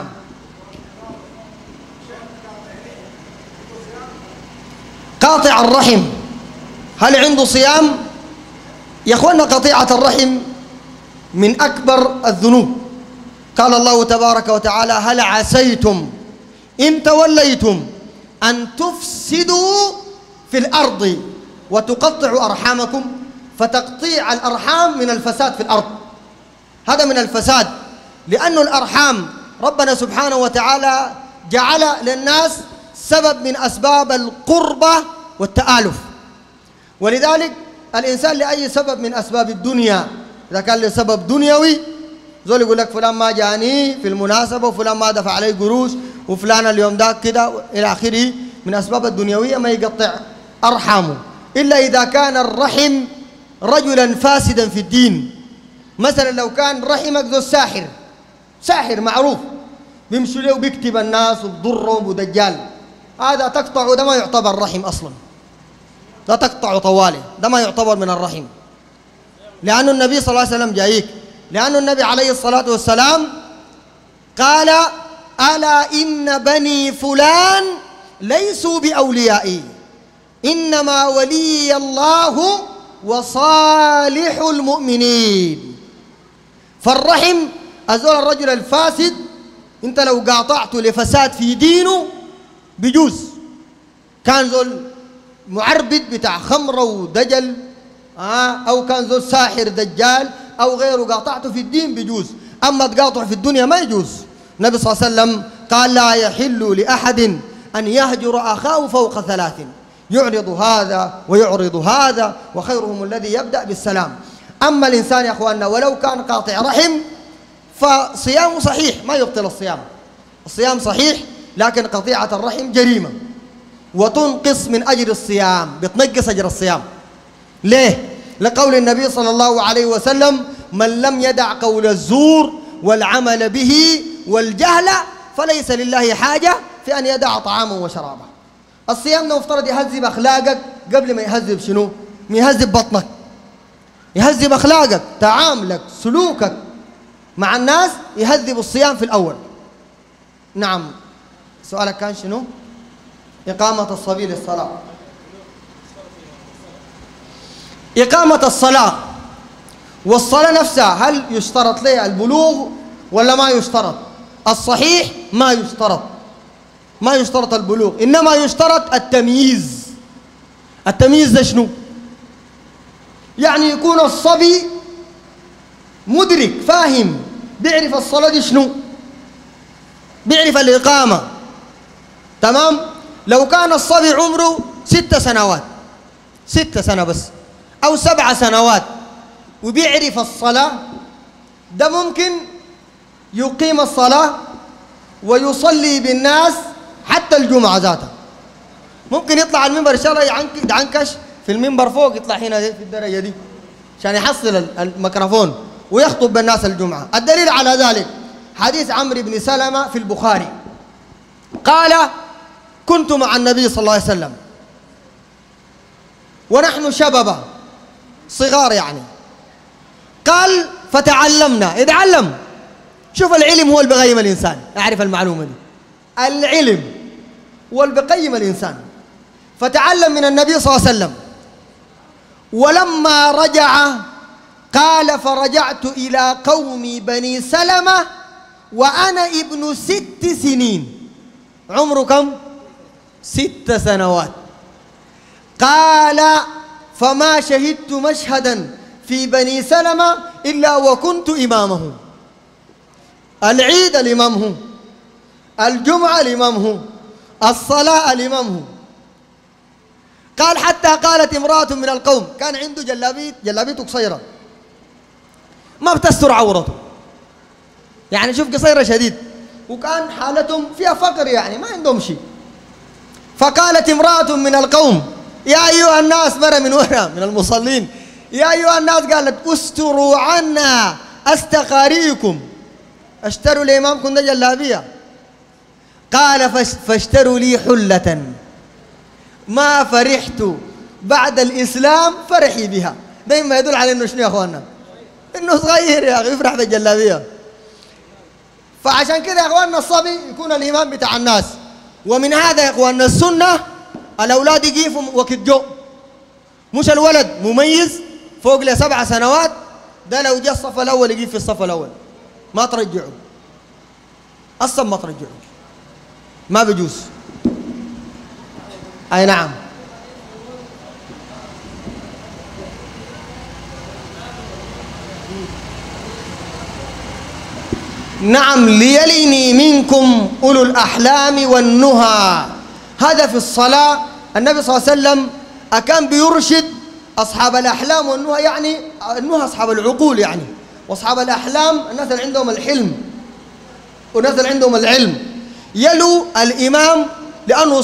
قاطع الرحم هل عنده صيام؟ يا أخواننا قطيعة الرحم من أكبر الذنوب. قال الله تبارك وتعالى هل عسيتم إن توليتم أن تفسدوا في الأرض وتقطعوا أرحامكم. فتقطيع الأرحام من الفساد في الأرض، هذا من الفساد، لأن الأرحام ربنا سبحانه وتعالى جعل للناس سبب من أسباب القربة والتآلف. ولذلك الإنسان لأي سبب من أسباب الدنيا، إذا كان لسبب دنيوي زول يقول لك فلان ما جاني في المناسبة وفلان ما دفع علي قروش وفلان اليوم ذاك كده إلى آخره، من أسباب الدنيوية ما يقطع أرحامه، إلا إذا كان الرحم رجلا فاسدا في الدين. مثلا لو كان رحمك ذو الساحر، ساحر معروف بيمشي له بيكتب الناس وبضرهم ودجال، هذا تقطع، ده ما يعتبر رحم أصلا، لا تقطع طوالي، ده ما يعتبر من الرحم، لأن النبي صلى الله عليه وسلم جايك، لأن النبي عليه الصلاة والسلام قال ألا إن بني فلان ليسوا بأوليائي إنما ولي الله وصالح المؤمنين. فالرحم أزول الرجل الفاسد انت لو قاطعته لفساد في دينه بجوز، كان زول معربد بتاع خمرة ودجل أو كان زول ساحر دجال أو غيره، قاطعته في الدين بجوز، أما تقاطع في الدنيا ما يجوز. النبي صلى الله عليه وسلم قال لا يحل لأحد أن يهجر أخاه فوق 3، يعرض هذا ويعرض هذا وخيرهم الذي يبدأ بالسلام. أما الإنسان يا أخواننا ولو كان قاطع رحم فصيامه صحيح، ما يبطل الصيام، الصيام صحيح، لكن قطيعة الرحم جريمة وتنقص من أجر الصيام، بتنقص أجر الصيام. ليه؟ لقول النبي صلى الله عليه وسلم من لم يدع قول الزور والعمل به والجهل فليس لله حاجة في أن يدع طعامه وشرابه. الصيام ده مفترض يهذب أخلاقك قبل ما يهذب شنو؟ ما يهذب بطنك، يهذب أخلاقك، تعاملك، سلوكك مع الناس، يهذب الصيام في الأول. نعم. سؤالك كان شنو؟ إقامة الصبي للصلاة. إقامة الصلاة والصلاة نفسها هل يشترط لها البلوغ ولا ما يشترط؟ الصحيح ما يشترط، ما يشترط البلوغ، إنما يشترط التمييز. التمييز ده شنو؟ يعني يكون الصبي مدرك فاهم بيعرف الصلاة دي شنو، بيعرف الإقامة، تمام؟ لو كان الصبي عمره 6 سنوات، 6 سنة بس أو 7 سنوات وبيعرف الصلاة، ده ممكن يقيم الصلاة ويصلي بالناس حتى الجمعة ذاتها. ممكن يطلع على المنبر إن شاء الله يعنكش في المنبر فوق، يطلع هنا في الدرجة دي عشان يحصل الميكروفون ويخطب بالناس الجمعة. الدليل على ذلك حديث عمرو بن سلمة في البخاري قال كنت مع النبي صلى الله عليه وسلم ونحن شبابا صغار يعني، قال فتعلمنا، يتعلم. شوف العلم هو اللي بيقيم الإنسان، أعرف المعلومة دي، العلم هو اللي بيقيم الإنسان. فتعلم من النبي صلى الله عليه وسلم، ولما رجع قال فرجعت إلى قومي بني سلمة وأنا ابن 6 سنين. عمره كم؟ 6 سنوات. قال فما شهدت مشهدا في بني سلمة إلا وكنت إمامه. العيد الإمام هو، الجمعة الإمام هو، الصلاة الإمام هو. قال حتى قالت امرأة من القوم، كان عنده جلابيته قصيرة ما بتستر عورته، يعني شوف قصيرة شديد، وكان حالتهم فيها فقر يعني ما عندهم شيء. فقالت امرأة من القوم يا أيها الناس، مرة من وراء من المصلين، يا أيها الناس قالت استروا عنا استقاريكم، اشتروا لإمامكم ده جلابية. قال فاشتروا لي حلة ما فرحت بعد الإسلام فرحي بها. دايما يدل على إنه شنو يا أخواننا؟ إنه صغير يا أخي يفرح بالجلابية. فعشان كده يا أخواننا الصبي يكون الإمام بتاع الناس. ومن هذا يا أخواننا السنة الأولاد يقيفوا وقت جو، مش الولد مميز فوق ل 7 سنوات ده لو جاء الصف الأول يقيف في الصف الأول ما ترجعه، أصلا ما ترجعه، ما بيجوز. أي نعم. نعم ليلني منكم أولو الأحلام والنهى. هذا في الصلاة النبي صلى الله عليه وسلم أكان بيرشد أصحاب الأحلام والنهى، يعني النهى أصحاب العقول يعني، وأصحاب الأحلام الناس اللي عندهم الحلم والناس اللي عندهم العلم. يلو الإمام لأنه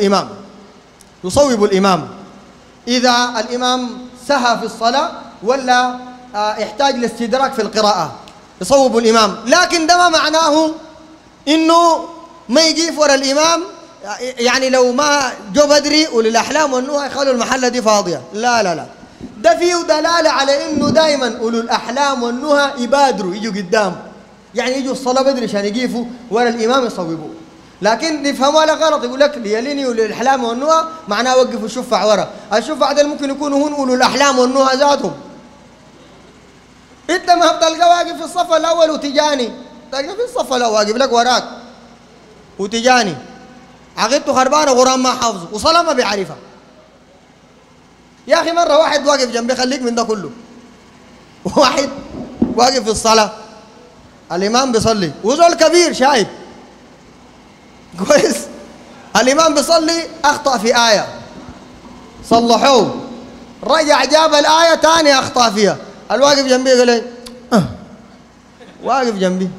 يصوب الإمام إذا الإمام سهى في الصلاة ولا يحتاج لاستدراك في القراءة يصوب الإمام. لكن ده ما معناه إنه ما يجيف ورا الإمام، يعني لو ما جو بدري وللأحلام والنهى يخلوا المحلة دي فاضية، لا لا لا، ده فيه دلالة على إنه دائما أولو الأحلام والنهى يبادروا يجوا قدام، يعني يجوا الصلاة بدري عشان يجيفوا ورا الإمام يصوبوه. لكن نفهمها لا غلط، يقول لك ليليني أولو الأحلام والنهى معناه وقفوا الشفع ورا، الشفع ده ممكن يكونوا هن أولو الأحلام والنهى ذاتهم. انت ما بتلقى واقف في الصف الاول وتجاني، تلقى في الصف الاول واقف لك وراك وتجاني، عقيدته خربانه غرام ما حافظه وصلاه ما بيعرفها. يا اخي مره واحد واقف جنبي، خليك من ده كله، واحد واقف في الصلاه الامام بيصلي وزول كبير شايب كويس، الامام بيصلي اخطا في ايه صلحوه، رجع جاب الايه ثانيه اخطا فيها، الواقف جنبي قال لي واقف جنبي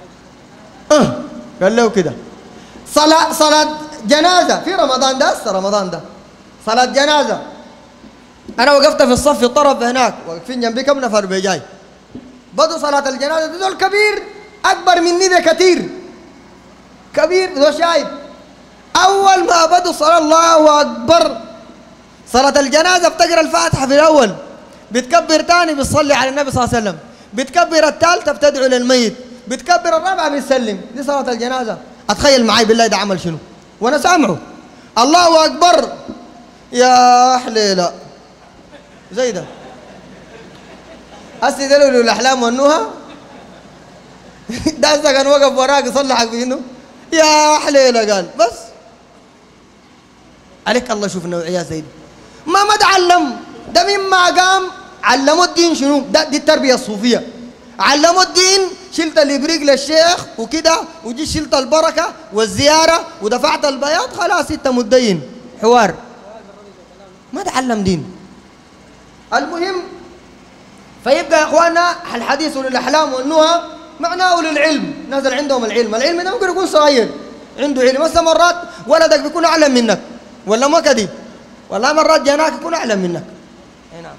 قال له كده صلاة جنازة في رمضان ده، رمضان ده صلاة جنازة، أنا وقفت في الصف في الطرف هناك واقفين جنبي كم نفر بيجاي، بدوا صلاة الجنازة دول كبير أكبر مني بكثير، كبير ده شايب، أول ما بدوا صلاة الله أكبر صلاة الجنازة بتقرأ الفاتحة في الأول، بتكبر تاني بتصلي على النبي صلى الله عليه وسلم، بتكبر الثالثة بتدعو للميت، بتكبر الرابعة بتسلم، دي صلاة الجنازة. أتخيل معي بالله ده عمل شنو وأنا سامعه، الله أكبر يا حليلة زي ده أسي دلوا الأحلام والنهى ده كان وقف وراك يصلي حق فينه يا حليلة، قال بس عليك الله. شوف النوعية زي دي ما تعلم، ده مما قام علموا الدين شنو؟ دي التربية الصوفية، علموا الدين، شلت الإبريق للشيخ وكده وجي شلت البركة والزيارة ودفعت البياض، خلاص انت متدين حوار، ما تعلم دين. المهم فيبقى يا اخواننا الحديث للأحلام والنهى معناه للعلم، ناس اللي عندهم العلم ده ممكن يكون صغير عنده علم، بس مرات ولدك بيكون أعلم منك ولا ما كده، والله مرات جناك يكون أعلم منك. اي نعم.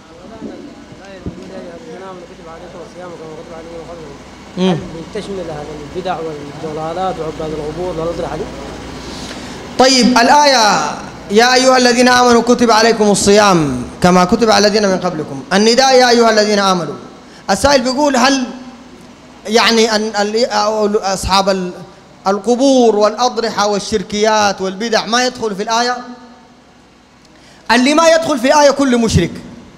تشمل البدع والضلالات وعباد القبور والأضرحة دي. طيب الآية يا أيها الذين آمنوا كتب عليكم الصيام كما كتب على الذين من قبلكم، النداء يا أيها الذين آمنوا. السائل بيقول هل يعني أن أصحاب القبور والأضرحة والشركيات والبدع ما يدخل في الآية؟ اللي ما يدخل في الآية كل مشرك،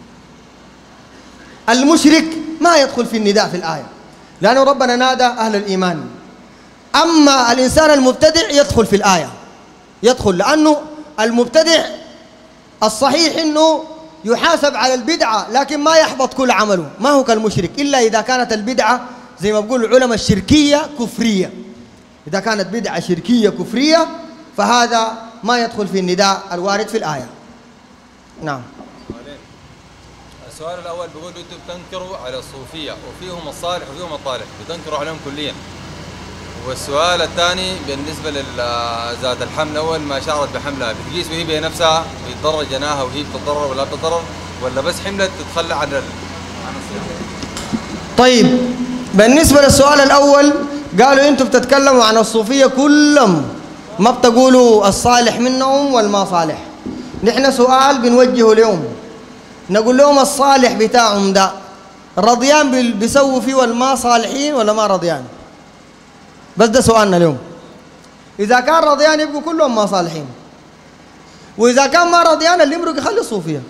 المشرك ما يدخل في النداء في الآية لأنه ربنا نادى أهل الإيمان. أما الإنسان المبتدع يدخل في الآية، يدخل لأنه المبتدع الصحيح أنه يحاسب على البدعة لكن ما يحبط كل عمله، ما هو كالمشرك إلا إذا كانت البدعة زي ما بقول العلماء الشركية كفرية. إذا كانت بدعة شركية كفرية فهذا ما يدخل في النداء الوارد في الآية. نعم. السؤال الأول بيقول أنتم بتنكروا على الصوفية وفيهم الصالح وفيهم الطالح، بتنكروا عليهم كليا. والسؤال الثاني بالنسبة لذات الحمل، أول ما شعرت بحملها بتقيس وهي بنفسها بيتضرر جناها وهي بتتضرر ولا بتتضرر، ولا بس حملت تتخلى عن الصيام؟ طيب بالنسبة للسؤال الأول قالوا أنتم بتتكلموا عن الصوفية كلهم، ما بتقولوا الصالح منهم والما صالح. نحن سؤال بنوجهه لهم نقول لهم الصالح بتاعهم ده رضيان بيسووا فيه والما صالحين ولا ما رضيان؟ بس ده سؤالنا اليوم. إذا كان رضيان يبقوا كلهم ما صالحين، وإذا كان ما رضيان اللي يمرق يخلي الصوفية.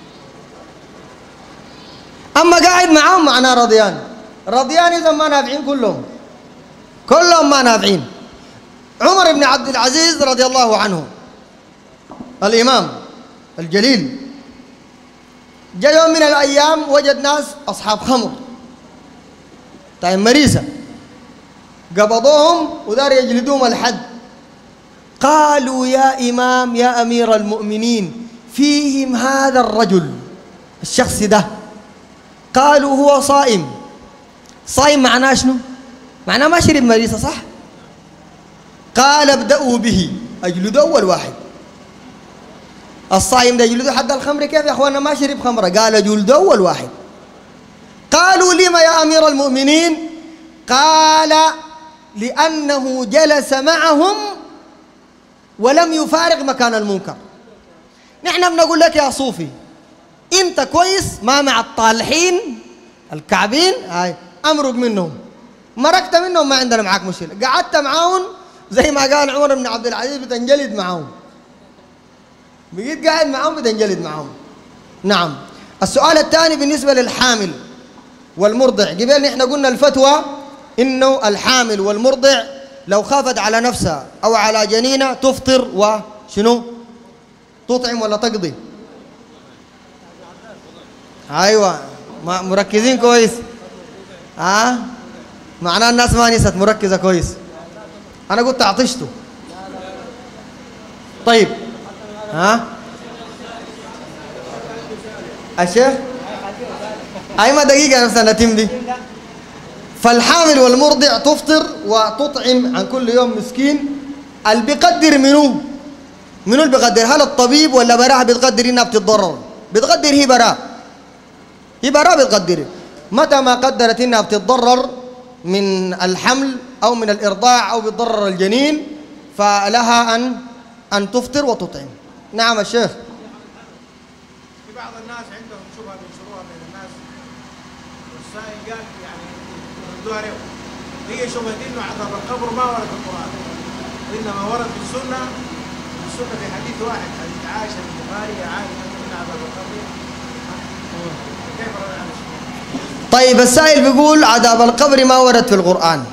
أما قاعد معاهم معناه رضيان إذا ما نافعين كلهم ما نافعين. عمر بن عبد العزيز رضي الله عنه الإمام الجليل جاء يوم من الأيام وجد ناس أصحاب خمر طيب مريسة، قبضوهم ودار يجلدوهم الحد. قالوا يا إمام يا أمير المؤمنين فيهم هذا الرجل الشخص ده. قالوا هو صائم. صائم معناه شنو؟ معناه ما شرب مريسة صح؟ قال ابدأوا به، أجلدوا أول واحد. الصائم ده يجلدوا حد الخمر كيف يا أخوانا؟ ما شرب خمرة. قال جلدوا أول واحد. قالوا لما يا أمير المؤمنين؟ قال لأنه جلس معهم ولم يفارق مكان المنكر. نحن بنقول لك يا صوفي أنت كويس ما مع الطالحين الكعبين، هاي أمرق منهم، مرقت منهم ما عندنا معاك مشكلة، قعدت معاهم زي ما قال عمر بن عبد العزيز بتنجلد معاهم، بقيت قاعد معاهم بتنجلد معاهم. نعم. السؤال الثاني بالنسبة للحامل والمرضع، قبل نحن قلنا الفتوى إنه الحامل والمرضع لو خافت على نفسها أو على جنينها تفطر وشنو؟ تطعم ولا تقضي؟ أيوة مركزين كويس. معناه الناس ما نست مركزة كويس. أنا قلت عطشته. طيب الشيخ أيما دقيقة نفسنا نتم دي. فالحامل والمرضع تفطر وتطعم عن كل يوم مسكين. اللي بيقدر منو اللي بيقدر؟ هل الطبيب ولا براها بتقدر انها بتتضرر؟ بتقدر هي براها بتقدر. متى ما قدرت انها بتتضرر من الحمل او من الارضاع او بتضرر الجنين فلها ان تفطر وتطعم. نعم الشيخ. في بعض الناس عندهم شبهه بينشروها بين الناس والسائل قال يعني ردوها له، هي شبهه انه عذاب القبر ما ورد في القران وانما ورد في السنه في حديث واحد، حديث عائشه في البخاري يا عائشه ان عذاب القبر. كيف رد على الشيخ؟ طيب السائل بيقول عذاب القبر ما ورد في القران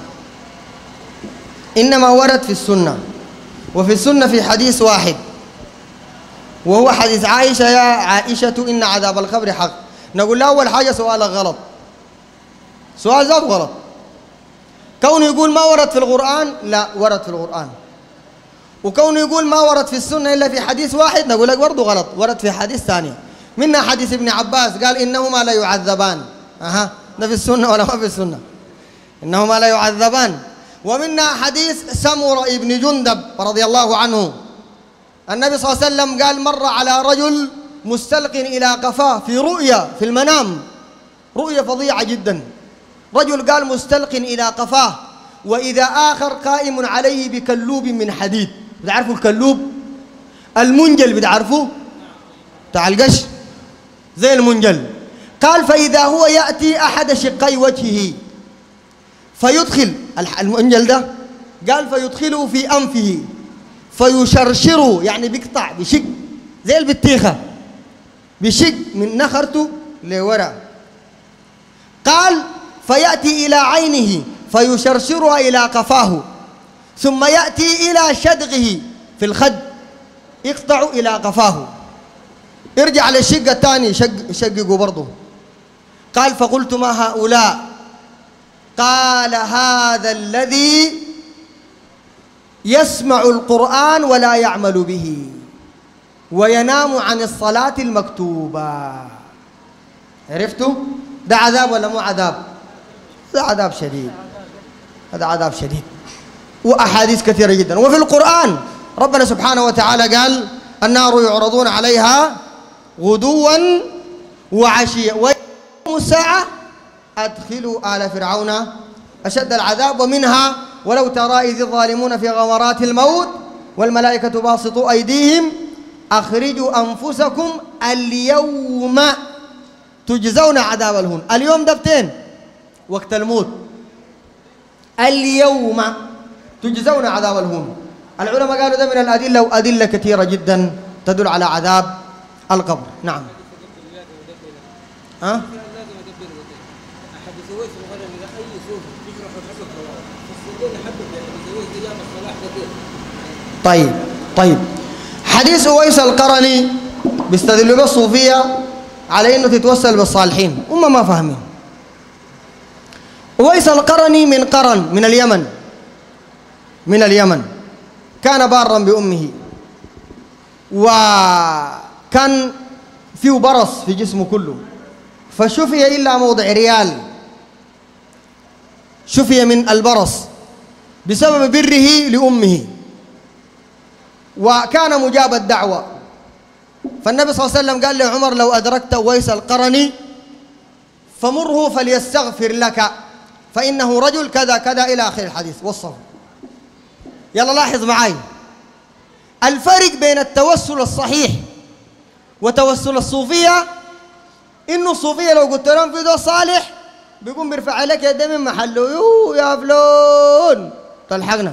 انما ورد في السنه، وفي السنه في حديث واحد وهو حديث عائشة يا عائشة إن عذاب القبر حق. نقول له أول حاجة سؤالك غلط، سؤال ذاته غلط. كونه يقول ما ورد في القرآن، لا ورد في القرآن. وكونه يقول ما ورد في السنة إلا في حديث واحد، نقول لك برضه غلط، ورد في حديث ثانية. منها حديث ابن عباس قال إنهما لا يعذبان. ده في السنة ولا ما في السنة؟ إنهما لا يعذبان. ومنها حديث سمرة ابن جندب رضي الله عنه، النبي صلى الله عليه وسلم قال مر على رجل مستلق إلى قفاه في رؤيا في المنام، رؤيا فظيعة جدا. رجل قال مستلق إلى قفاه وإذا آخر قائم عليه بكلوب من حديد. بتعرفوا الكلوب؟ المنجل بتعرفوه؟ بتاع القش زي المنجل. قال فإذا هو يأتي أحد شقي وجهه فيدخل المنجل ده، قال فيدخله في أنفه فيشرشره، يعني بيقطع بشق زي البطيخة، بشق من نخرته لورا. قال فيأتي إلى عينه فيشرشرها إلى قفاه، ثم يأتي إلى شدغه في الخد يقطع إلى قفاه، يرجع للشق الثاني شققه برضه. قال فقلت ما هؤلاء؟ قال هذا الذي يسمع القرآن ولا يعمل به وينام عن الصلاة المكتوبة. عرفتوا؟ ده عذاب ولا مو عذاب؟ ده عذاب شديد، هذا عذاب شديد. وأحاديث كثيرة جدا. وفي القرآن ربنا سبحانه وتعالى قال النار يعرضون عليها غدوا وعشيا ويوم الساعة أدخلوا آل فرعون أشد العذاب. ومنها ولو ترى إذ الظالمون في غمرات الموت والملائكة باسطوا أيديهم أخرجوا أنفسكم اليوم تجزون عذاب الهون. اليوم دفتين وقت الموت، اليوم تجزون عذاب الهون. العلماء قالوا ده من الأدلة، وأدلة كثيرة جدا تدل على عذاب القبر. نعم. ها؟ طيب حديث أويس القرني بيستدلوا بالصوفية على إنه تتوسل بالصالحين، هم ما فاهمين. أويس القرني من قرن من اليمن كان بارا بأمه، وكان فيه برص في جسمه كله، فشفي إلا موضع ريال، شفي من البرص بسبب بره لأمه، وكان مجاب الدعوة. فالنبي صلى الله عليه وسلم قال لعمر لو أدركت أويس القرني فمره فليستغفر لك فإنه رجل كذا كذا إلى آخر الحديث وصفه. يلا لاحظ معي الفرق بين التوسل الصحيح وتوسل الصوفية، إنه الصوفية لو قلت لهم في دول صالح بيقوم بيرفع عليك يده من محله، يو يا فلون تلحقنا،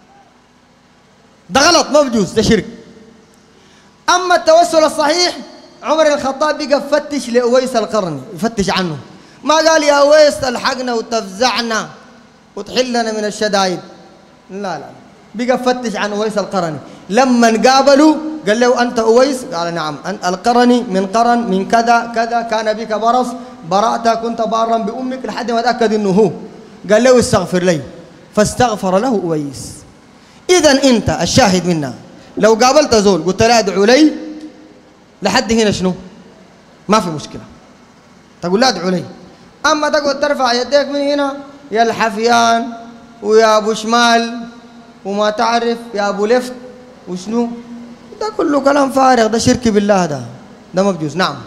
ده غلط ما بجوز، ده شرك. أما التوسل الصحيح عمر الخطاب بقى فتش لأويس القرني، يفتش عنه، ما قال يا أويس تلحقنا وتفزعنا وتحلنا من الشدائد، لا بقى فتش عن أويس القرني. لما قابلوا قال له أنت أويس؟ قال نعم. أنت القرني من قرن من كذا كذا كان بك برص برأت كنت بارا بأمك، لحد ما تأكد أنه هو. قال له استغفر لي، فاستغفر له أويس. إذا أنت الشاهد منا لو قابلت زول قلت له ادعو لي لحد هنا شنو؟ ما في مشكلة، تقول لا ادعو لي. أما تقعد ترفع يديك من هنا يا الحفيان ويا أبو شمال وما تعرف يا أبو لفت وشنو، ده كله كلام فارغ، ده شرك بالله، ده ما بجوز. نعم.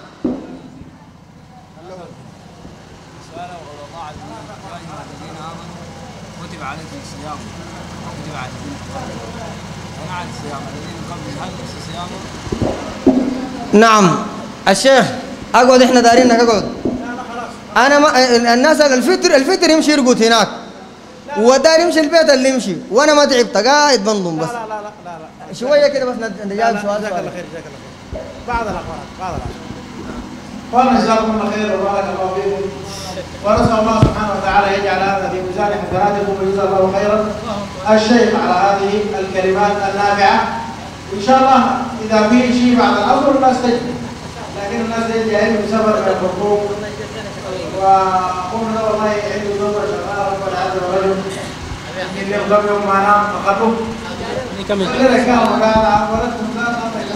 كتب عليكم الصيام او كتب على الذين قبلكم عن الصيام الذين قبل هل صيامه؟ نعم الشيخ اقعد، احنا دارين انك اقعد. انا ما الناس الفطر يمشي يرقد هناك ودار يمشي البيت اللي يمشي، وانا ما تعبت قاعد بنضم بس. لا شويه كده بس نجاوب سؤال. جزاك الله خير. بعض الاخبار قال جزاكم الله خير وبارك الله فيكم، ونسال الله سبحانه وتعالى يجعل هذا في ميزان حسناتكم وجزا الله خيرا الشيخ على هذه الكلمات النافعه. وان شاء الله اذا في شيء بعد العصر الناس تجي، لكن الناس جايين بسفر من الخرطوم، وقلنا والله عنده زوجة شغاله ربنا عز وجل يمكن يوم قبل يوم ما نام فقدوا كلنا كان مكان ولدتم ذات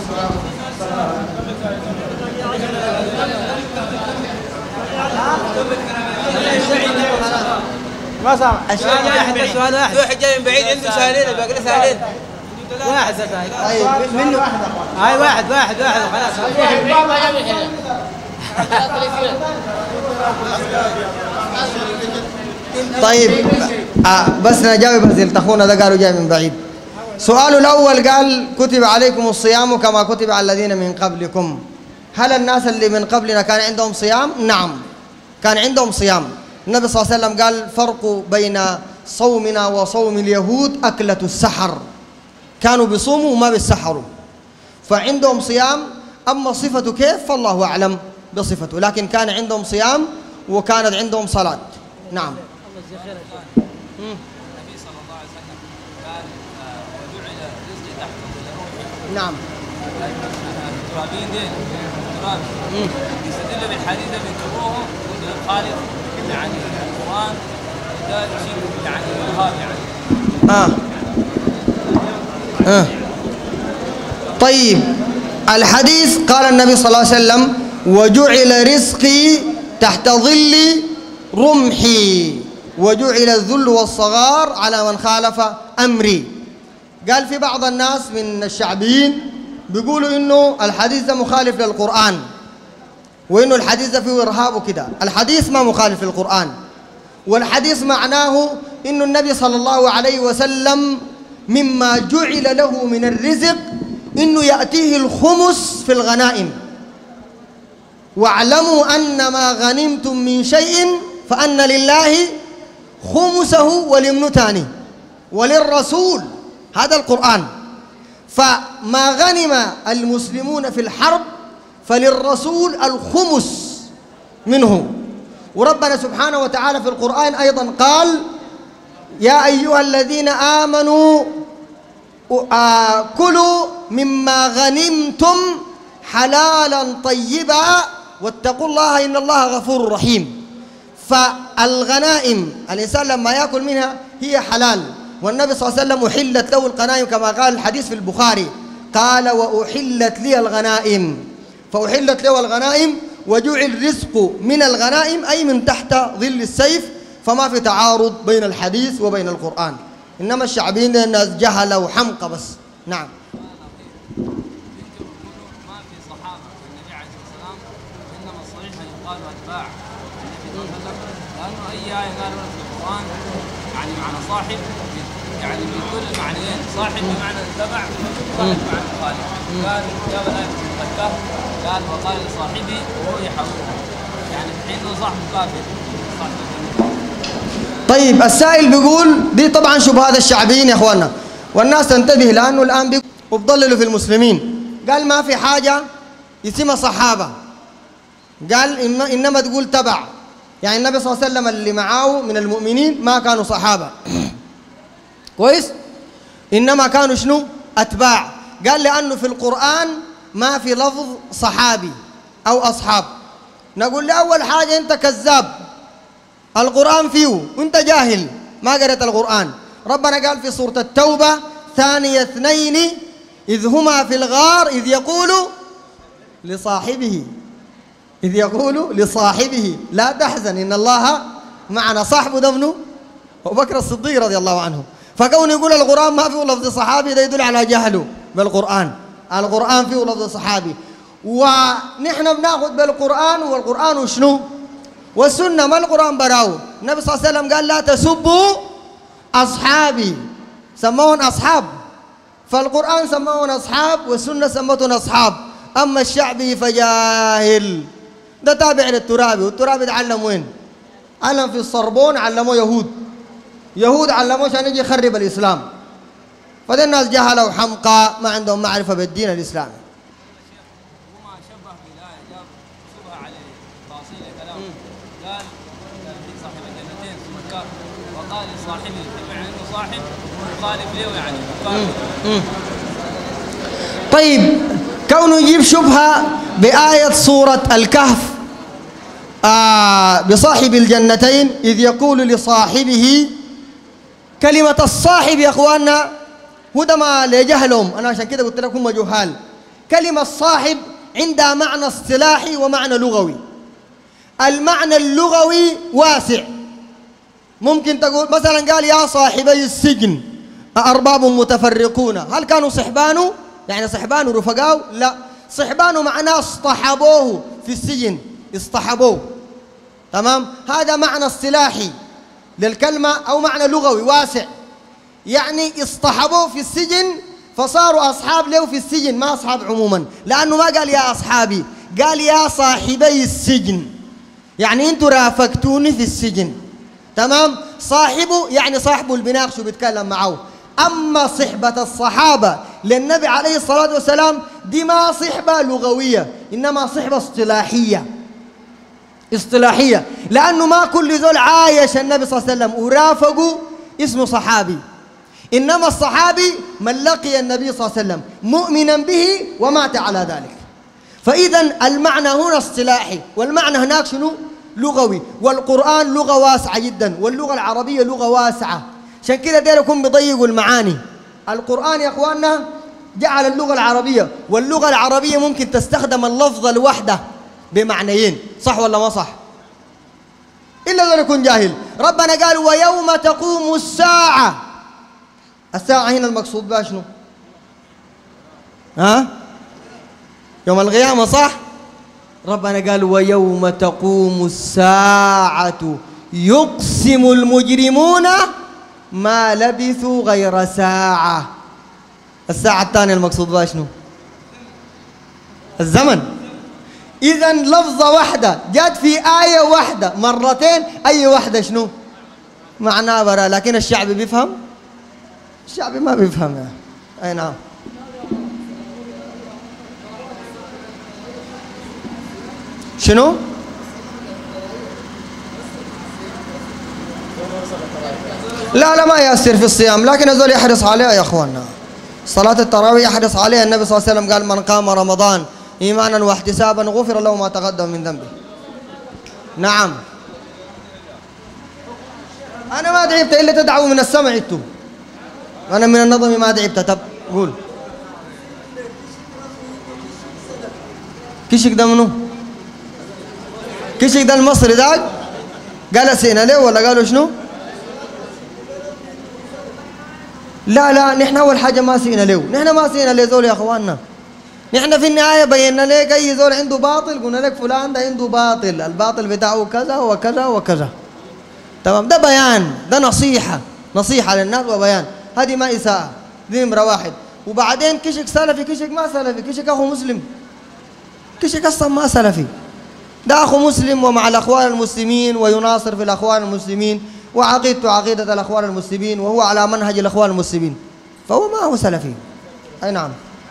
ما سامع. سؤال واحد جاي من بعيد عنده سؤالين، باقي له سؤالين واحد بس. طيب منه هاي واحد خلاص. طيب بس نجاوب هذه اخونا ده قالوا جاي من بعيد. سؤاله الاول قال كتب عليكم الصيام كما كتب على الذين من قبلكم، هل الناس اللي من قبلنا كان عندهم صيام؟ نعم كان عندهم صيام. النبي صلى الله عليه وسلم قال فرق بين صومنا وصوم اليهود أكلة السحر، كانوا بيصوموا وما بيسحروا، فعندهم صيام. أما صفته كيف فالله أعلم بصفته، لكن كان عندهم صيام وكانت عندهم صلاة. نعم. النبي صلى الله عليه وسلم قال وجعل رزقي تحت ظل نعم. الترابين دين التراب يستدل بالحديث بيذكروه بالخالق يعني القرآن قال شيء يعني إرهاب يعني. طيب الحديث قال النبي صلى الله عليه وسلم: وجعل رزقي تحت ظل رمحي وجعل الذل والصغار على من خالف أمري. قال في بعض الناس من الشعبيين بيقولوا إنه الحديث ده مخالف للقرآن، وإنه الحديث ده فيه إرهاب وكده. الحديث ما مخالف للقرآن، والحديث معناه إنه النبي صلى الله عليه وسلم مما جعل له من الرزق إنه يأتيه الخمس في الغنائم. واعلموا أن ما غنمتم من شيء فأن لله خمسه ولمنتانه وللرسول، هذا القرآن. فما غنم المسلمون في الحرب فللرسول الخمس منه. وربنا سبحانه وتعالى في القرآن أيضا قال: يا أيها الذين آمنوا كلوا مما غنمتم حلالا طيبا واتقوا الله إن الله غفور رحيم. فالغنائم الإنسان لما يأكل منها هي حلال، والنبي صلى الله عليه وسلم أحلت له الغنائم كما قال الحديث في البخاري، قال: وأحلت لي الغنائم. فأحلت له الغنائم وجعل رزق من الغنائم أي من تحت ظل السيف، فما في تعارض بين الحديث وبين القرآن. إنما الشعبيين الناس جهلة وحمقى بس. نعم. ما في صحابة النبي عليه الصلاة والسلام، إنما الصحيح يقال أتباع النبي صلى الله عليه وسلم، لأنه أي آية قالوا في القرآن يعني معنى صاحب يعني من كل معنيين، صاحب بمعنى اتبع، صاحب بمعنى خالق. قال جاب الآية في الكهف قال: وقال لصاحبه وهو يحاوره، يعني في حين صاحب كافر صاحب. طيب السائل بيقول دي طبعا شبهات الشعبيين يا اخواننا، والناس تنتبه لانه الان بيضللوا في المسلمين. قال ما في حاجه اسمها صحابه، قال انما تقول تبع، يعني النبي صلى الله عليه وسلم اللي معاه من المؤمنين ما كانوا صحابه كويس، انما كانوا شنو؟ اتباع. قال لانه في القران ما في لفظ صحابي او اصحاب. نقول له اول حاجه انت كذاب، القرآن فيه وانت جاهل ما قرأت القرآن. ربنا قال في سورة التوبة: ثاني اثنين إذ هما في الغار إذ يقول لصاحبه لا تحزن إن الله معنا. صاحبه ده منه أبو بكر الصديق رضي الله عنه. فكون يقول القرآن ما فيه لفظ صحابي ده يدل على جهله بالقرآن. القرآن فيه لفظ صحابي، ونحن بناخذ بالقرآن، والقرآن شنو؟ والسنة. ما القرآن براو. النبي صلى الله عليه وسلم قال: لا تسبوا أصحابي، سموهم أصحاب. فالقرآن سموهم أصحاب والسنة سمتهم أصحاب. أما الشعبي فجاهل، ده تابع للترابي، والترابي تعلم وين؟ علم في الصربون، علموه يهود علموه عشان يجي يخرب الإسلام. فده الناس جهلة وحمقى ما عندهم معرفة بالدين الإسلامي. وما شبه بالآية جاب شبه عليه تفاصيل كلامه. قال في صاحب الجنتين في مكة وقال لصاحبه، مع انه صاحب مخالف له يعني مخالف. طيب كونه يجيب شبهة بآية سورة الكهف بصاحب الجنتين إذ يقول لصاحبه، كلمة الصاحب يا أخواننا هو ده ما لجهلهم، أنا عشان كده قلت لكم هم جهال. كلمة صاحب عندها معنى اصطلاحي ومعنى لغوي. المعنى اللغوي واسع، ممكن تقول مثلا قال: يا صاحبي السجن أأرباب متفرقون. هل كانوا صحبانه؟ يعني صحبانه رفقاو؟ لا، صحبانه معناه اصطحبوه في السجن، اصطحبوه. تمام؟ هذا معنى اصطلاحي للكلمة أو معنى لغوي واسع، يعني اصطحبوه في السجن فصاروا أصحاب له في السجن، ما أصحاب عموما، لأنه ما قال يا أصحابي، قال يا صاحبي السجن، يعني أنتوا رافقتوني في السجن. تمام؟ صاحبه يعني صاحبه اللي بيناقشه بيتكلم معه. أما صحبة الصحابة للنبي عليه الصلاة والسلام دي ما صحبة لغوية، إنما صحبة اصطلاحية، لأنه ما كل ذول عايش النبي صلى الله عليه وسلم ورافقوا اسمه صحابي، إنما الصحابي من لقي النبي صلى الله عليه وسلم مؤمنا به ومات على ذلك. فإذا المعنى هنا اصطلاحي، والمعنى هناك شنو؟ لغوي، والقرآن لغة واسعة جدا، واللغة العربية لغة واسعة. عشان كده داير يكون بيضيقوا المعاني. القرآن يا اخواننا جعل اللغة العربية، واللغة العربية ممكن تستخدم اللفظ الوحدة بمعنيين، صح ولا ما صح؟ إلا لو يكون جاهل. ربنا قال ويوم تقوم الساعة. الساعة هنا المقصود بها شنو؟ ها؟ يوم القيامة صح؟ ربنا قال ويوم تقوم الساعة يقسم المجرمون ما لبثوا غير ساعة. الساعة الثانية المقصود بها شنو؟ الزمن. إذا لفظة واحدة جات في آية واحدة مرتين، أي واحدة شنو؟ معناها برا، لكن الشعب بيفهم؟ الشعب ما بيفهم يعني. أي نعم. شنو؟ لا ما يأثر في الصيام، لكن هذول يحرص عليها يا اخواننا. صلاة التراويح يحرص عليها، النبي صلى الله عليه وسلم قال من قام رمضان إيمانا واحتسابا غفر له ما تقدم من ذنبه. نعم. أنا ما تعبت إلا تدعوا من السمع انتم. أنا من النظم ما تعبت. طب قول. كشك ده منو؟ كشك ده المصري ذاك؟ قال سينا له ولا قالوا شنو؟ لا نحن أول حاجة ما سينا له، نحن ما سينا له زول يا أخواننا. نحن في النهاية بينا لك أي زول عنده باطل قلنا لك فلان ده عنده باطل، الباطل بتاعه كذا وكذا وكذا. تمام؟ ده بيان، ده نصيحة للناس وبيان. هذه ما إساءة، دي نمرة واحد. وبعدين كشك سلفي كشك ما سلفي، كشك أخو مسلم، كشك أصلا ما سلفي، ده أخو مسلم ومع الأخوان المسلمين ويناصر في الأخوان المسلمين وعقيدته عقيدة الأخوان المسلمين وهو على منهج الأخوان المسلمين، فهو ما هو سلفي. أي نعم.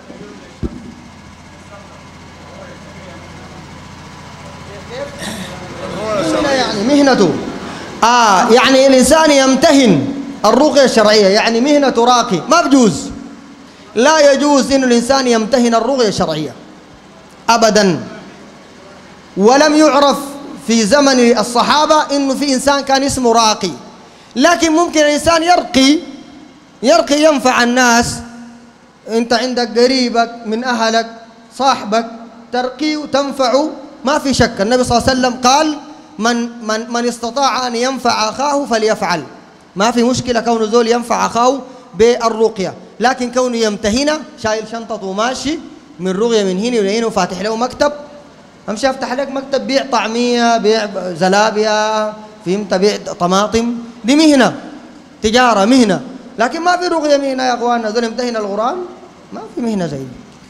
يعني مهنته يعني الإنسان يمتهن الرقية الشرعية، يعني مهنة راقي ما بجوز، لا يجوز إنه الإنسان يمتهن الرقية الشرعية أبدا. ولم يعرف في زمن الصحابة إنه في إنسان كان اسمه راقي، لكن ممكن الإنسان يرقي ينفع الناس. أنت عندك قريبك من أهلك صاحبك ترقي وتنفعه ما في شك. النبي صلى الله عليه وسلم قال من استطاع أن ينفع أخاه فليفعل. ما في مشكلة كونه زول ينفع أخاه بالرقية، لكن كونه يمتهن شايل شنطته وماشي من رقية من هنا ولهنا وفاتح له مكتب، أمشي أفتح لك مكتب بيع طعمية بيع زلابية فهمت بيع طماطم، دي مهنة تجارة مهنة، لكن ما في رقية مهنة يا أخواننا. زول يمتهن القرآن ما في مهنة زي دي.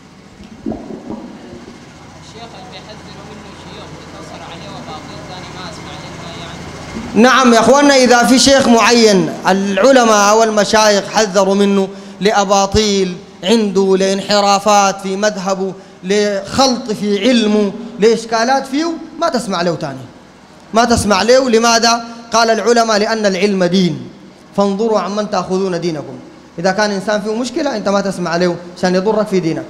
نعم يا اخواننا، اذا في شيخ معين العلماء او المشايخ حذروا منه لاباطيل عنده، لانحرافات في مذهبه، لخلط في علمه، لاشكالات فيه، ما تسمع له ثاني، ما تسمع له. لماذا؟ قال العلماء لان العلم دين، فانظروا عمن تاخذون دينكم. اذا كان انسان فيه مشكله انت ما تسمع له عشان يضرك في دينك.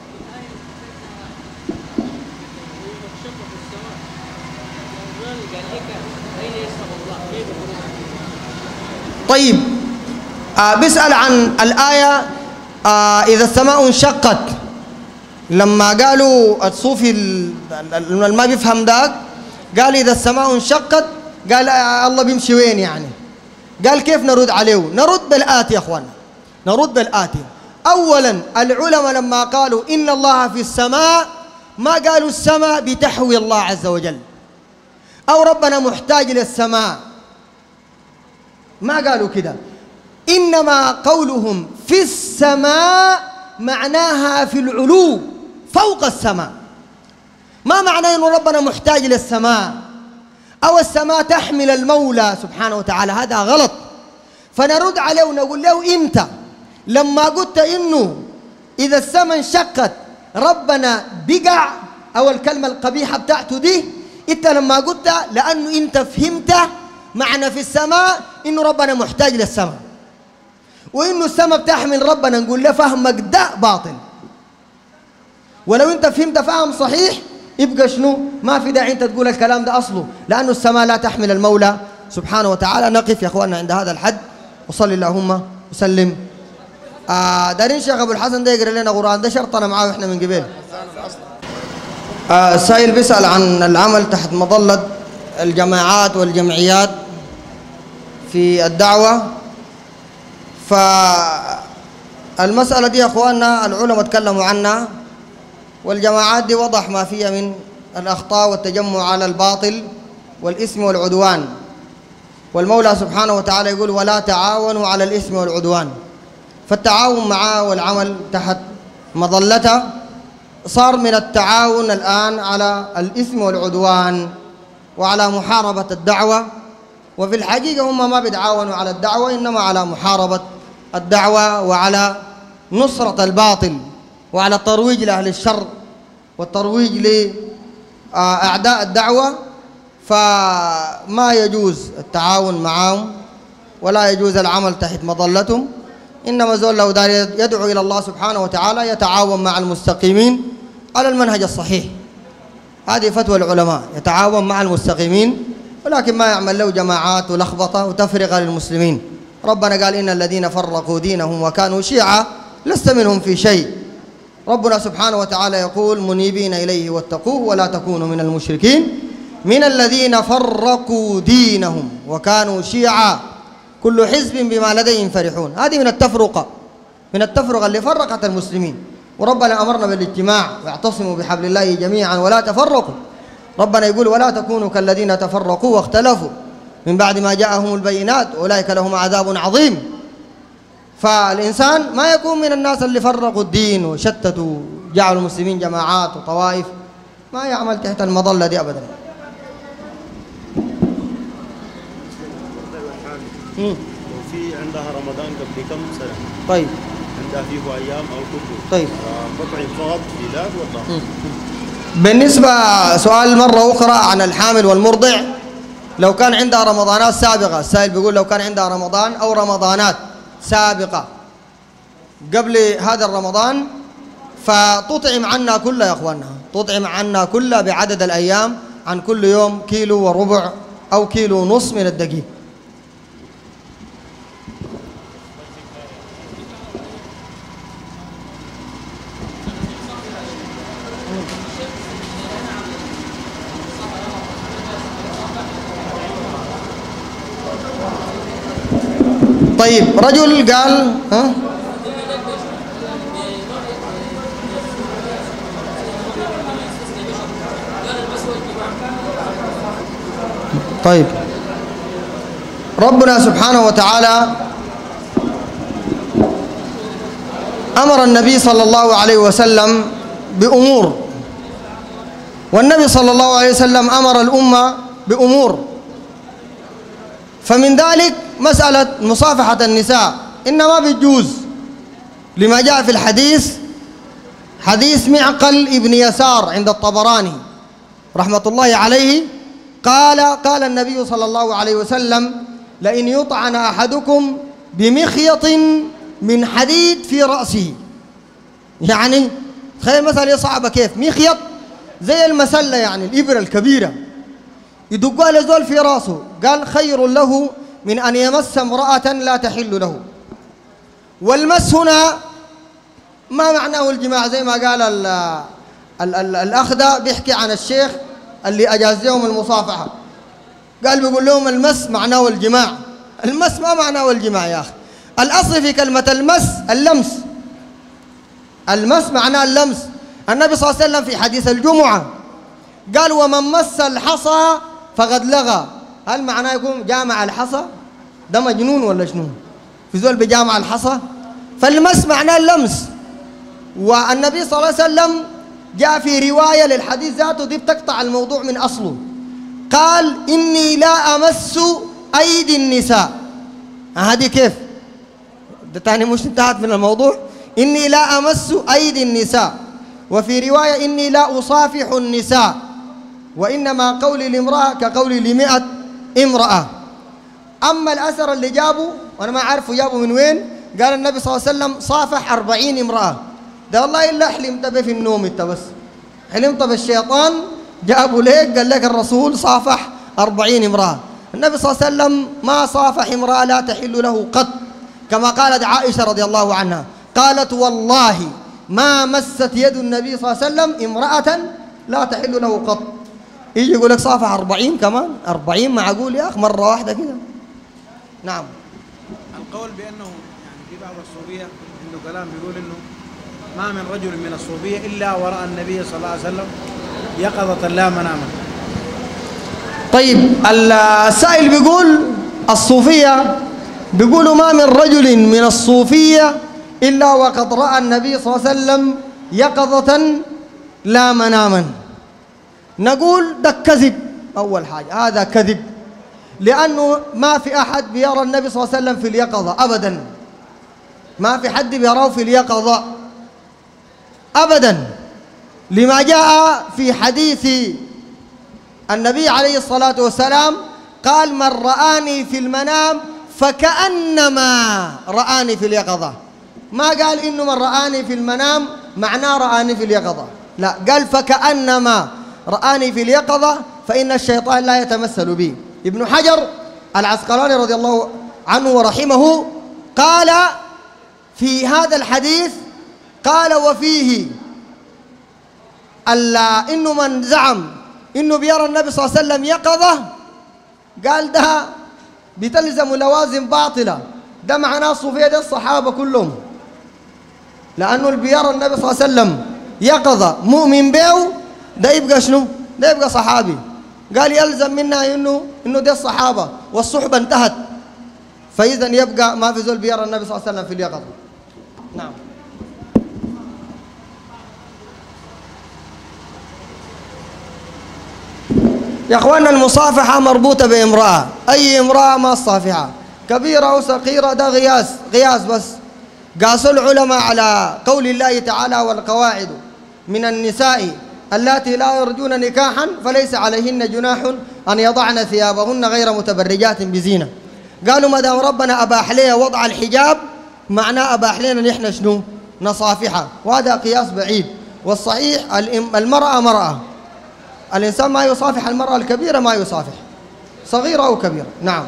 طيب بيسأل عن الآية إذا السماء انشقت. لما قالوا الصوفي ما بيفهم ذاك قال إذا السماء انشقت، قال الله بيمشي وين يعني؟ قال كيف نرد عليه؟ نرد بالآتي يا أخوانا، نرد بالآتي. أولا العلماء لما قالوا إن الله في السماء ما قالوا السماء بتحوي الله عز وجل أو ربنا محتاج للسماء، ما قالوا كده. إنما قولهم في السماء معناها في العلو فوق السماء، ما معناه إنه ربنا محتاج للسماء أو السماء تحمل المولى سبحانه وتعالى، هذا غلط. فنرد عليه ونقول له إمتى؟ لما قلت إنه إذا السماء انشقت ربنا بقع أو الكلمة القبيحة بتاعته دي، إنت لما قلت لأنه أنت فهمت معنى في السماء إنه ربنا محتاج للسماء، وإنه السماء بتحمل ربنا، نقول له فهمك ده باطل. ولو أنت فهمت فهم صحيح يبقى شنو؟ ما في داعي أنت تقول الكلام ده أصله، لأنه السماء لا تحمل المولى سبحانه وتعالى. نقف يا أخواننا عند هذا الحد، وصلي اللهم وسلم. دارين شيخ أبو الحسن ده يقرأ لنا قرآن، ده شرطنا معاه إحنا من قبل. السائل بيسأل عن العمل تحت مظلة الجماعات والجمعيات في الدعوة. فالمسألة دي يا أخواننا العلماء تكلموا عنها، والجماعات دي وضح ما فيها من الأخطاء والتجمع على الباطل والإثم والعدوان. والمولى سبحانه وتعالى يقول ولا تعاونوا على الإثم والعدوان. فالتعاون معه والعمل تحت مظلته صار من التعاون الآن على الإثم والعدوان وعلى محاربة الدعوة. وفي الحقيقة هم ما بيتعاونوا على الدعوة، إنما على محاربة الدعوة وعلى نصرة الباطل وعلى الترويج لأهل الشر والترويج لأعداء الدعوة. فما يجوز التعاون معهم ولا يجوز العمل تحت مظلتهم، إنما زول لو دار يدعو إلى الله سبحانه وتعالى يتعاون مع المستقيمين على المنهج الصحيح. هذه فتوى العلماء، يتعاون مع المستقيمين، ولكن ما يعمل له جماعات ولخبطة وتفرقة للمسلمين. ربنا قال إن الذين فرقوا دينهم وكانوا شيعا لست منهم في شيء. ربنا سبحانه وتعالى يقول منيبين إليه واتقوه ولا تكونوا من المشركين من الذين فرقوا دينهم وكانوا شيعا كل حزب بما لديهم فرحون. هذه من التفرقة اللي فرقت المسلمين. وربنا أمرنا بالاجتماع واعتصموا بحبل الله جميعا ولا تفرقوا. ربنا يقول ولا تكونوا كالذين تفرقوا واختلفوا من بعد ما جاءهم البينات أولئك لهم عذاب عظيم. فالإنسان ما يكون من الناس اللي فرقوا الدين وشتتوا جعلوا المسلمين جماعات وطوائف، ما يعمل تحت المظلة دي أبدا. وفي عندها رمضان قبل كم سنة. طيب. عندها فيه أيام أو كله. طيب. بطعم فقط في ذات ولا؟ بالنسبة سؤال مرة أخرى عن الحامل والمرضع، لو كان عندها رمضانات سابقة، السائل بيقول لو كان عندها رمضان أو رمضانات سابقة قبل هذا الرمضان فتطعم عنا كلها يا أخواننا، تطعم عنا كلها بعدد الأيام، عن كل يوم كيلو وربع أو كيلو ونص من الدقيق. طيب رجل قال ها طيب ربنا سبحانه وتعالى أمر النبي صلى الله عليه وسلم بأمور، والنبي صلى الله عليه وسلم أمر الأمة بأمور، فمن ذلك مسألة مصافحة النساء إنما بيجوز لما جاء في الحديث، حديث معقل ابن يسار عند الطبراني رحمة الله عليه، قال النبي صلى الله عليه وسلم لئن يطعن أحدكم بمخيط من حديد في رأسه. يعني تخيل مسألة صعبة كيف، مخيط زي المسلة يعني الإبرة الكبيرة يدقها لزول في راسه، قال خير له من أن يمس امرأة لا تحل له. والمس هنا ما معناه الجماع زي ما قال الأخ ده بيحكي عن الشيخ اللي أجاز لهم المصافحة، قال بيقول لهم المس معناه الجماع. المس ما معناه الجماع يا أخي، الأصل في كلمة المس اللمس، المس معناه اللمس. النبي صلى الله عليه وسلم في حديث الجمعة قال ومن مس الحصى فقد لغى. هل معناه يكون جامع الحصى؟ ده مجنون ولا شنو؟ في زول بجامع الحصى؟ فالمس معناه اللمس. والنبي صلى الله عليه وسلم جاء في رواية للحديث ذاته دي بتقطع الموضوع من أصله، قال إني لا أمس أيدي النساء. هذه كيف؟ ده تاني مش انتهت من الموضوع، إني لا أمس أيدي النساء. وفي رواية إني لا أصافح النساء، وإنما قولي لامرأة كقولي ل100 امرأة. أما الأثر اللي جابوا وأنا ما عارفه جابوا من وين، قال النبي صلى الله عليه وسلم صافح 40 امرأة. ده والله إلا حلمت به في النوم أنت بس، حلمت بالشيطان جابوا ليك قال لك الرسول صافح 40 امرأة. النبي صلى الله عليه وسلم ما صافح امرأة لا تحل له قط، كما قالت عائشة رضي الله عنها، قالت والله ما مست يد النبي صلى الله عليه وسلم امرأة لا تحل له قط. يجي يقول لك صافح 40 كمان، 40 معقول يا أخ مرة واحدة كده؟ نعم. القول بأنه يعني في بعض الصوفية عنده كلام بيقول إنه ما من رجل من الصوفية إلا ورأى النبي صلى الله عليه وسلم يقظة لا مناما. طيب السائل بيقول الصوفية بيقولوا ما من رجل من الصوفية إلا وقد رأى النبي صلى الله عليه وسلم يقظة لا مناما. نقول ده كذب. أول حاجة هذا كذب، لأنه ما في أحد بيرى النبي صلى الله عليه وسلم في اليقظة أبدا، ما في حد بيراه في اليقظة أبدا، لما جاء في حديث النبي عليه الصلاة والسلام قال من رآني في المنام فكأنما رآني في اليقظة. ما قال إنه من رآني في المنام معناه رآني في اليقظة، لا، قال فكأنما رآني في اليقظة، فإن الشيطان لا يتمثل بي. ابن حجر العسقلاني رضي الله عنه ورحمه قال في هذا الحديث، قال وفيه إنه من زعم إنه بيرى النبي صلى الله عليه وسلم يقظة، قال ده بتلزم لوازم باطلة، ده معناه الصوفية ده الصحابة كلهم، لأنه اللي بيرى النبي صلى الله عليه وسلم يقظة مؤمن به ده يبقى شنو؟ ده يبقى صحابي. قال يلزم منها إنه ده الصحابة والصحبة انتهت، فإذا يبقى ما في زول بيرى النبي صلى الله عليه وسلم في اليقظة. نعم. يا اخواننا المصافحة مربوطة بامرأة، أي امرأة ما الصافحة كبيرة أو صغيرة، ده قياس بس. قاسوا العلماء على قول الله تعالى والقواعد من النساء اللاتي لا يرجون نكاحا فليس عليهن جناح أن يضعن ثيابهن غير متبرجات بزينة. قالوا ما دام ربنا أباح لنا وضع الحجاب معناه أباح لنا نحن شنو؟ نصافحة، وهذا قياس بعيد. والصحيح المرأة مرأة، الإنسان ما يصافح المرأة الكبيرة، ما يصافح صغيرة أو كبيرة. نعم.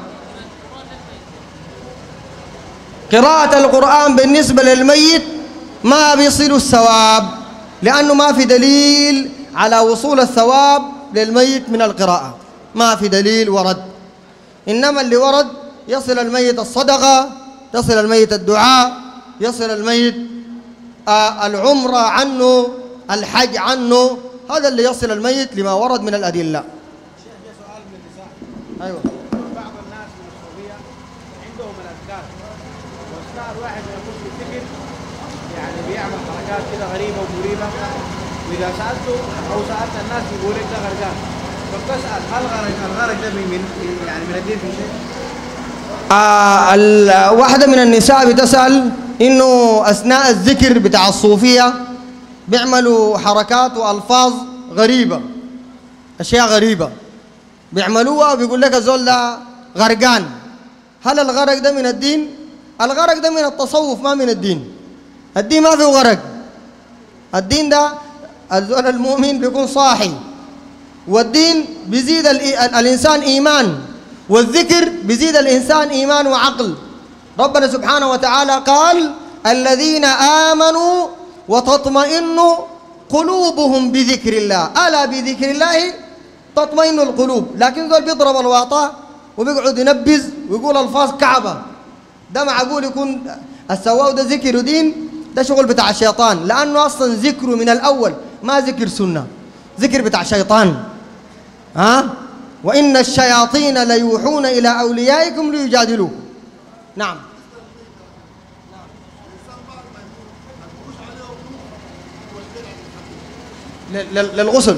قراءة القرآن بالنسبة للميت ما بيصل الثواب، لأنه ما في دليل على وصول الثواب للميت من القراءة، ما في دليل ورد. إنما اللي ورد يصل الميت الصدقة، يصل الميت الدعاء، يصل الميت العمرة عنه، الحج عنه، هذا اللي يصل الميت لما ورد من الأدلة. شيخ جاء سؤال من النساء. أيوة. بعض الناس من الصوفية عندهم الأذكار، وأثناء الواحد يقول في الذكر يعني بيعمل حركات كده غريبة ومريبة، وإذا سألته أو سألت الناس يقول لك ده غرقان، فبتسأل هل الغرق ده من الدين في شيء؟ واحدة من النساء بتسأل إنه أثناء الذكر بتاع الصوفية بيعملوا حركات وألفاظ غريبة، أشياء غريبة بيعملوها، وبيقول لك الزول ده غرقان. هل الغرق ده من الدين؟ الغرق ده من التصوف ما من الدين. الدين ما فيه غرق. الدين ده الزول المؤمن بيكون صاحي، والدين بيزيد الإنسان إيمان، والذكر بيزيد الإنسان إيمان وعقل. ربنا سبحانه وتعالى قال الذين آمنوا وتطمئن قلوبهم بذكر الله، ألا بذكر الله تطمئن القلوب. لكن ذول بيضرب الواطة وبيقعد ينبز ويقول الفاظ كعبة، ده معقول يكون السواء ده ذكر ودين؟ ده شغل بتاع الشيطان، لأنه أصلا ذكره من الأول ما ذكر سنة، ذكر بتاع شيطان. وإن الشياطين ليوحون إلى أوليائكم ليجادلوكم. نعم. للغسل.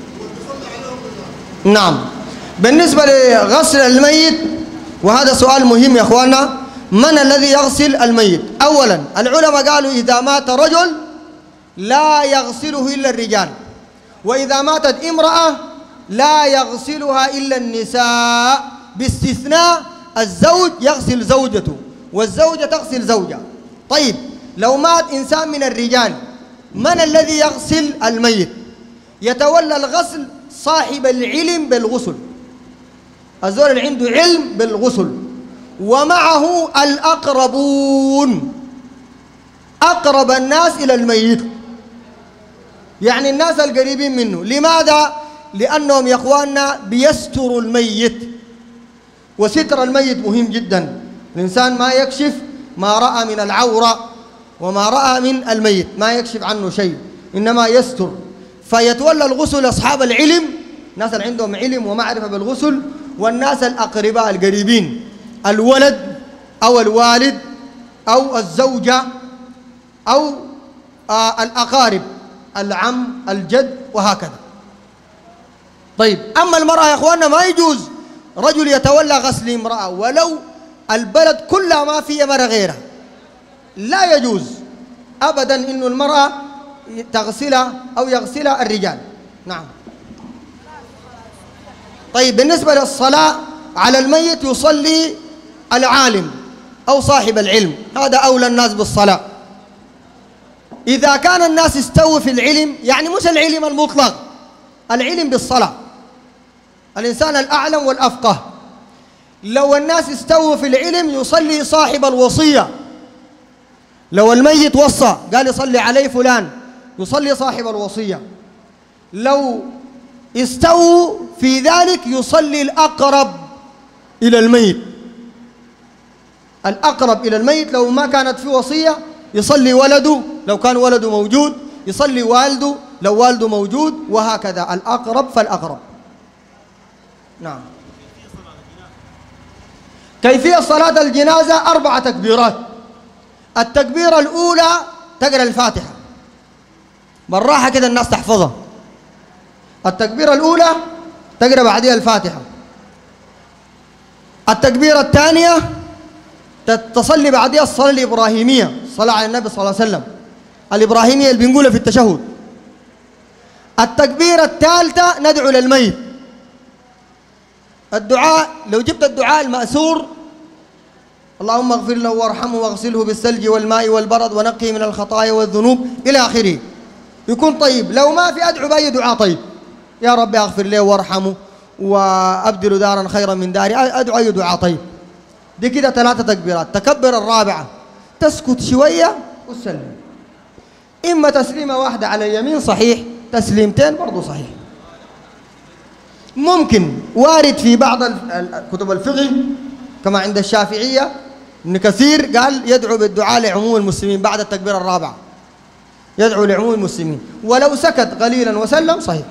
نعم. بالنسبة لغسل الميت، وهذا سؤال مهم يا أخوانا، من الذي يغسل الميت؟ أولا العلماء قالوا إذا مات رجل لا يغسله إلا الرجال، وإذا ماتت امرأة لا يغسلها إلا النساء، باستثناء الزوج يغسل زوجته والزوجة تغسل زوجها. طيب لو مات إنسان من الرجال من الذي يغسل الميت؟ يتولى الغسل صاحب العلم بالغسل، الزول اللي عنده علم بالغسل، ومعه الأقربون، أقرب الناس إلى الميت، يعني الناس القريبين منه. لماذا؟ لأنهم يا أخواننا بيستروا الميت، وستر الميت مهم جدا. الإنسان ما يكشف ما رأى من العورة وما رأى من الميت، ما يكشف عنه شيء، إنما يستر. فيتولى الغسل أصحاب العلم، الناس اللي عندهم علم ومعرفة بالغسل، والناس الأقرباء القريبين، الولد أو الوالد أو الزوجة أو الأقارب، العم، الجد، وهكذا. طيب، أما المرأة يا أخواننا ما يجوز رجل يتولى غسل امرأة ولو البلد كلها ما فيها مرأة غيرها، لا يجوز أبدا إنه المرأة تغسلها أو يغسلها الرجال. نعم. طيب، بالنسبة للصلاة على الميت يصلي العالم أو صاحب العلم، هذا أولى الناس بالصلاة. إذا كان الناس استووا في العلم، يعني مش العلم المطلق، العلم بالصلاة، الإنسان الأعلم والأفقه، لو الناس استووا في العلم يصلي صاحب الوصية. لو الميت وصى قال يصلي عليه فلان، يصلي صاحب الوصية. لو استووا في ذلك يصلي الأقرب إلى الميت، الأقرب إلى الميت. لو ما كانت في وصية يصلي ولده، لو كان ولده موجود يصلي والده لو والده موجود، وهكذا الأقرب فالأقرب. نعم. كيفية صلاة الجنازة 4 تكبيرات. التكبيرة الأولى تقرأ الفاتحة بالراحة كده الناس تحفظها. التكبيرة الأولى تقرأ بعدها الفاتحة. التكبيرة الثانية تصلي بعدها الصلاة الإبراهيمية، الصلاة على النبي صلى الله عليه وسلم، الإبراهيمية اللي بنقولها في التشهد. التكبيرة الثالثة ندعو للميت. الدعاء لو جبت الدعاء المأثور: اللهم اغفر له وارحمه واغسله بالثلج والماء والبرد ونقه من الخطايا والذنوب إلى آخره، يكون طيب. لو ما في أدعو بأي دعاء طيب، يا رب اغفر له وارحمه وأبدل دارا خيرا من داري، أدعو أي دعاء طيب. دي كده 3 تكبيرات. تكبر الرابعة تسكت شوية وتسلم، إما تسليمة واحدة على اليمين صحيح، تسليمتين برضو صحيح. ممكن وارد في بعض كتب الفقه كما عند الشافعية ابن كثير قال يدعو بالدعاء لعموم المسلمين بعد التكبير الرابعة، يدعو لعموم المسلمين، ولو سكت قليلا وسلم صحيح.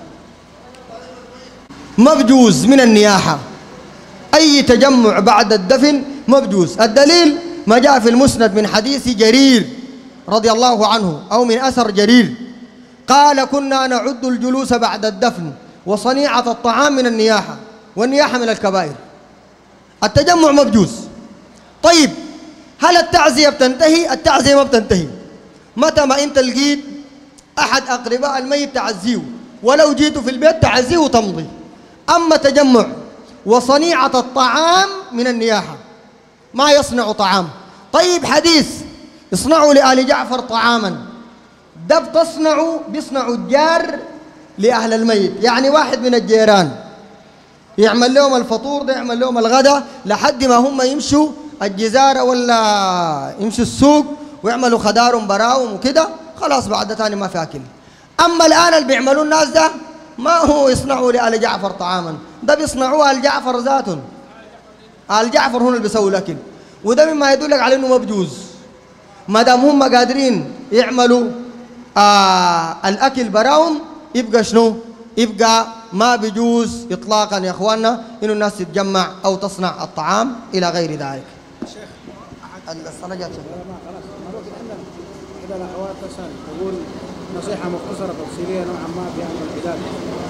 مبجوز من النياحة، أي تجمع بعد الدفن مبجوز. الدليل ما جاء في المسند من حديث جرير رضي الله عنه، أو من أثر جرير قال: كنا نعد الجلوس بعد الدفن وصنيعة الطعام من النياحة، والنياحة من الكبائر. التجمع مبجوز. طيب، هل التعزية بتنتهي؟ التعزية ما بتنتهي. متى ما أنت لقيت أحد أقرباء الميت تعزيه، ولو جيت في البيت تعزيه وتمضي. أما تجمع وصنيعة الطعام من النياحة، ما يصنع طعام. طيب، حديث اصنعوا لآل جعفر طعاما، ده بيصنعوا الجار لأهل الميت، يعني واحد من الجيران يعمل لهم الفطور، ده يعمل لهم الغداء، لحد ما هم يمشوا الجزارة ولا يمشوا السوق ويعملوا خدارهم براهم وكده، خلاص بعد ثاني ما في أكل. أما الآن اللي بيعملوا الناس ده ما هو يصنعوا لآل جعفر طعاما، ده بيصنعوها آل جعفر ذاتهم، آل جعفر هم اللي بيسووا الأكل. وده مما يدلك على إنه مبجوز، ما دام هم قادرين يعملوا الأكل براهم، يبقى شنو؟ يبقى ما بيجوز إطلاقا يا إخواننا إنه الناس تتجمع أو تصنع الطعام إلى غير ذلك. شيخ الصلاة جات خلاص نروح نتكلم كده. الأخوات تسأل تقول نصيحة مختصرة تفصيلية نوعا ما في أمر الحداد.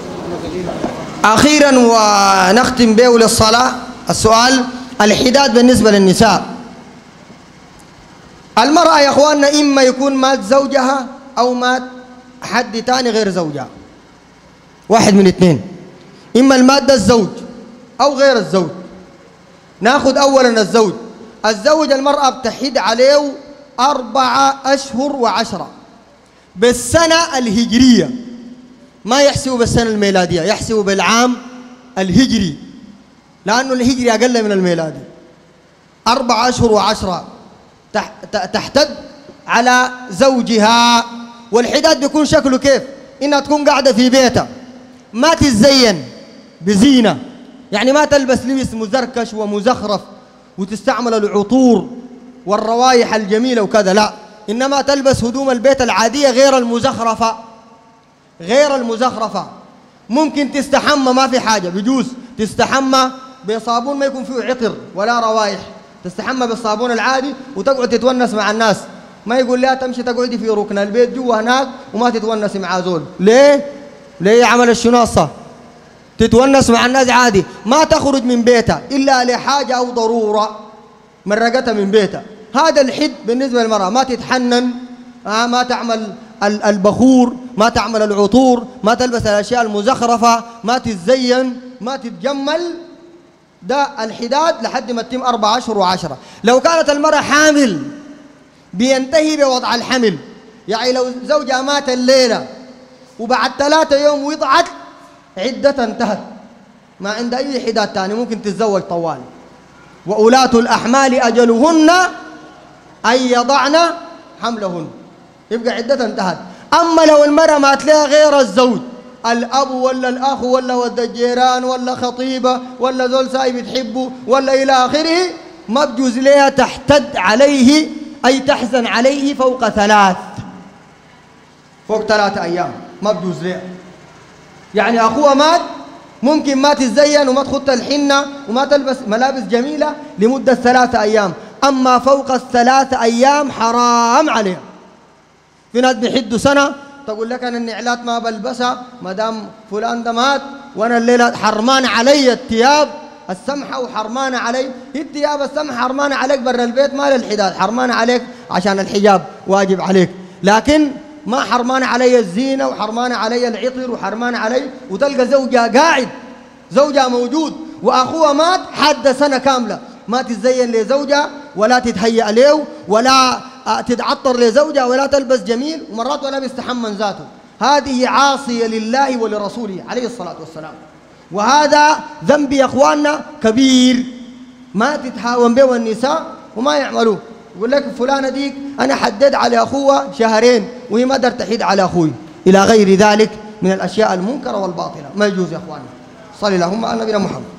أخيرا ونختم به للصلاة السؤال: الحداد بالنسبة للنساء. المرأة يا إخواننا إما يكون مات زوجها أو مات حد تاني غير زوجها، واحد من اثنين، إما المادة الزوج أو غير الزوج. ناخذ أولا الزوج. الزوج المرأة بتحيد عليه 4 أشهر و10 بالسنة الهجرية، ما يحسبوا بالسنة الميلادية، يحسبوا بالعام الهجري، لأنه الهجري أقل من الميلادي. 4 أشهر و10 تحتد على زوجها. والحداد بيكون شكله كيف؟ إنها تكون قاعدة في بيتها، ما تتزين بزينة، يعني ما تلبس لبس مزركش ومزخرف وتستعمل العطور والروائح الجميلة وكذا، لا، إنما تلبس هدوم البيت العادية غير المزخرفة، غير المزخرفة. ممكن تستحمى، ما في حاجة، بجوز تستحمى بصابون ما يكون فيه عطر ولا روائح، تستحمى بالصابون العادي وتقعد تتونس مع الناس. ما يقول لا تمشي تقعدي في ركن البيت جوا هناك وما تتونسي مع زول. ليه؟ ليه عمل الشناصة؟ تتونس مع الناس عادي، ما تخرج من بيتها إلا لحاجة أو ضرورة مرقتها من بيتها. هذا الحد بالنسبة للمرأة. ما تتحنن، ما تعمل البخور، ما تعمل العطور، ما تلبس الأشياء المزخرفة، ما تتزين، ما تتجمل. ده الحداد لحد ما تتم 4 أشهر و10. لو كانت المرأة حامل بينتهي بوضع الحمل، يعني لو زوجها مات الليلة وبعد 3 يوم وضعت، عدتها انتهت، ما عند أي حداد تاني، ممكن تتزوج طوال. وأولاة الأحمال أجلهن أن يضعن حملهن، يبقى عدتها انتهت. أما لو المرأة مات لها غير الزوج، الأب ولا الأخ ولا ود الجيران ولا خطيبة ولا زول ساي بتحبه ولا إلى آخره، ما بجوز لها تحتد عليه، أي تحزن عليه فوق 3 أيام، ما بجوز لها. يعني أخوها مات، ممكن ما تتزين وما تخط الحنة وما تلبس ملابس جميلة لمدة 3 أيام، أما فوق 3 أيام حرام عليها. في ناس بيحدوا سنة تقول لك أنا النعلات ما بلبسها ما دام فلان ده مات، وأنا الليلة حرمان علي الثياب السمحة وحرمان علي الثياب السمحة، حرمان عليك برا البيت ما للحداد، حرمان عليك عشان الحجاب واجب عليك، لكن ما حرمان علي الزينة وحرمان علي العطر وحرمان علي. وتلقى زوجها قاعد، زوجها موجود وأخوها مات، حد سنة كاملة ما تتزين لزوجها ولا تتهيأ له ولا تتعطر لزوجها ولا تلبس جميل، ومرات ولا بيستحمن ذاته. هذه عاصية لله ولرسوله عليه الصلاة والسلام، وهذا ذنب يا اخواننا كبير ما تتهاون به النساء وما يعملوه. يقول لك فلانة ديك أنا حدد على أخوها 2 شهر وهي ما قدرت تحيد على أخوي، إلى غير ذلك من الأشياء المنكرة والباطلة، ما يجوز يا اخواننا. صلي اللهم على نبينا محمد.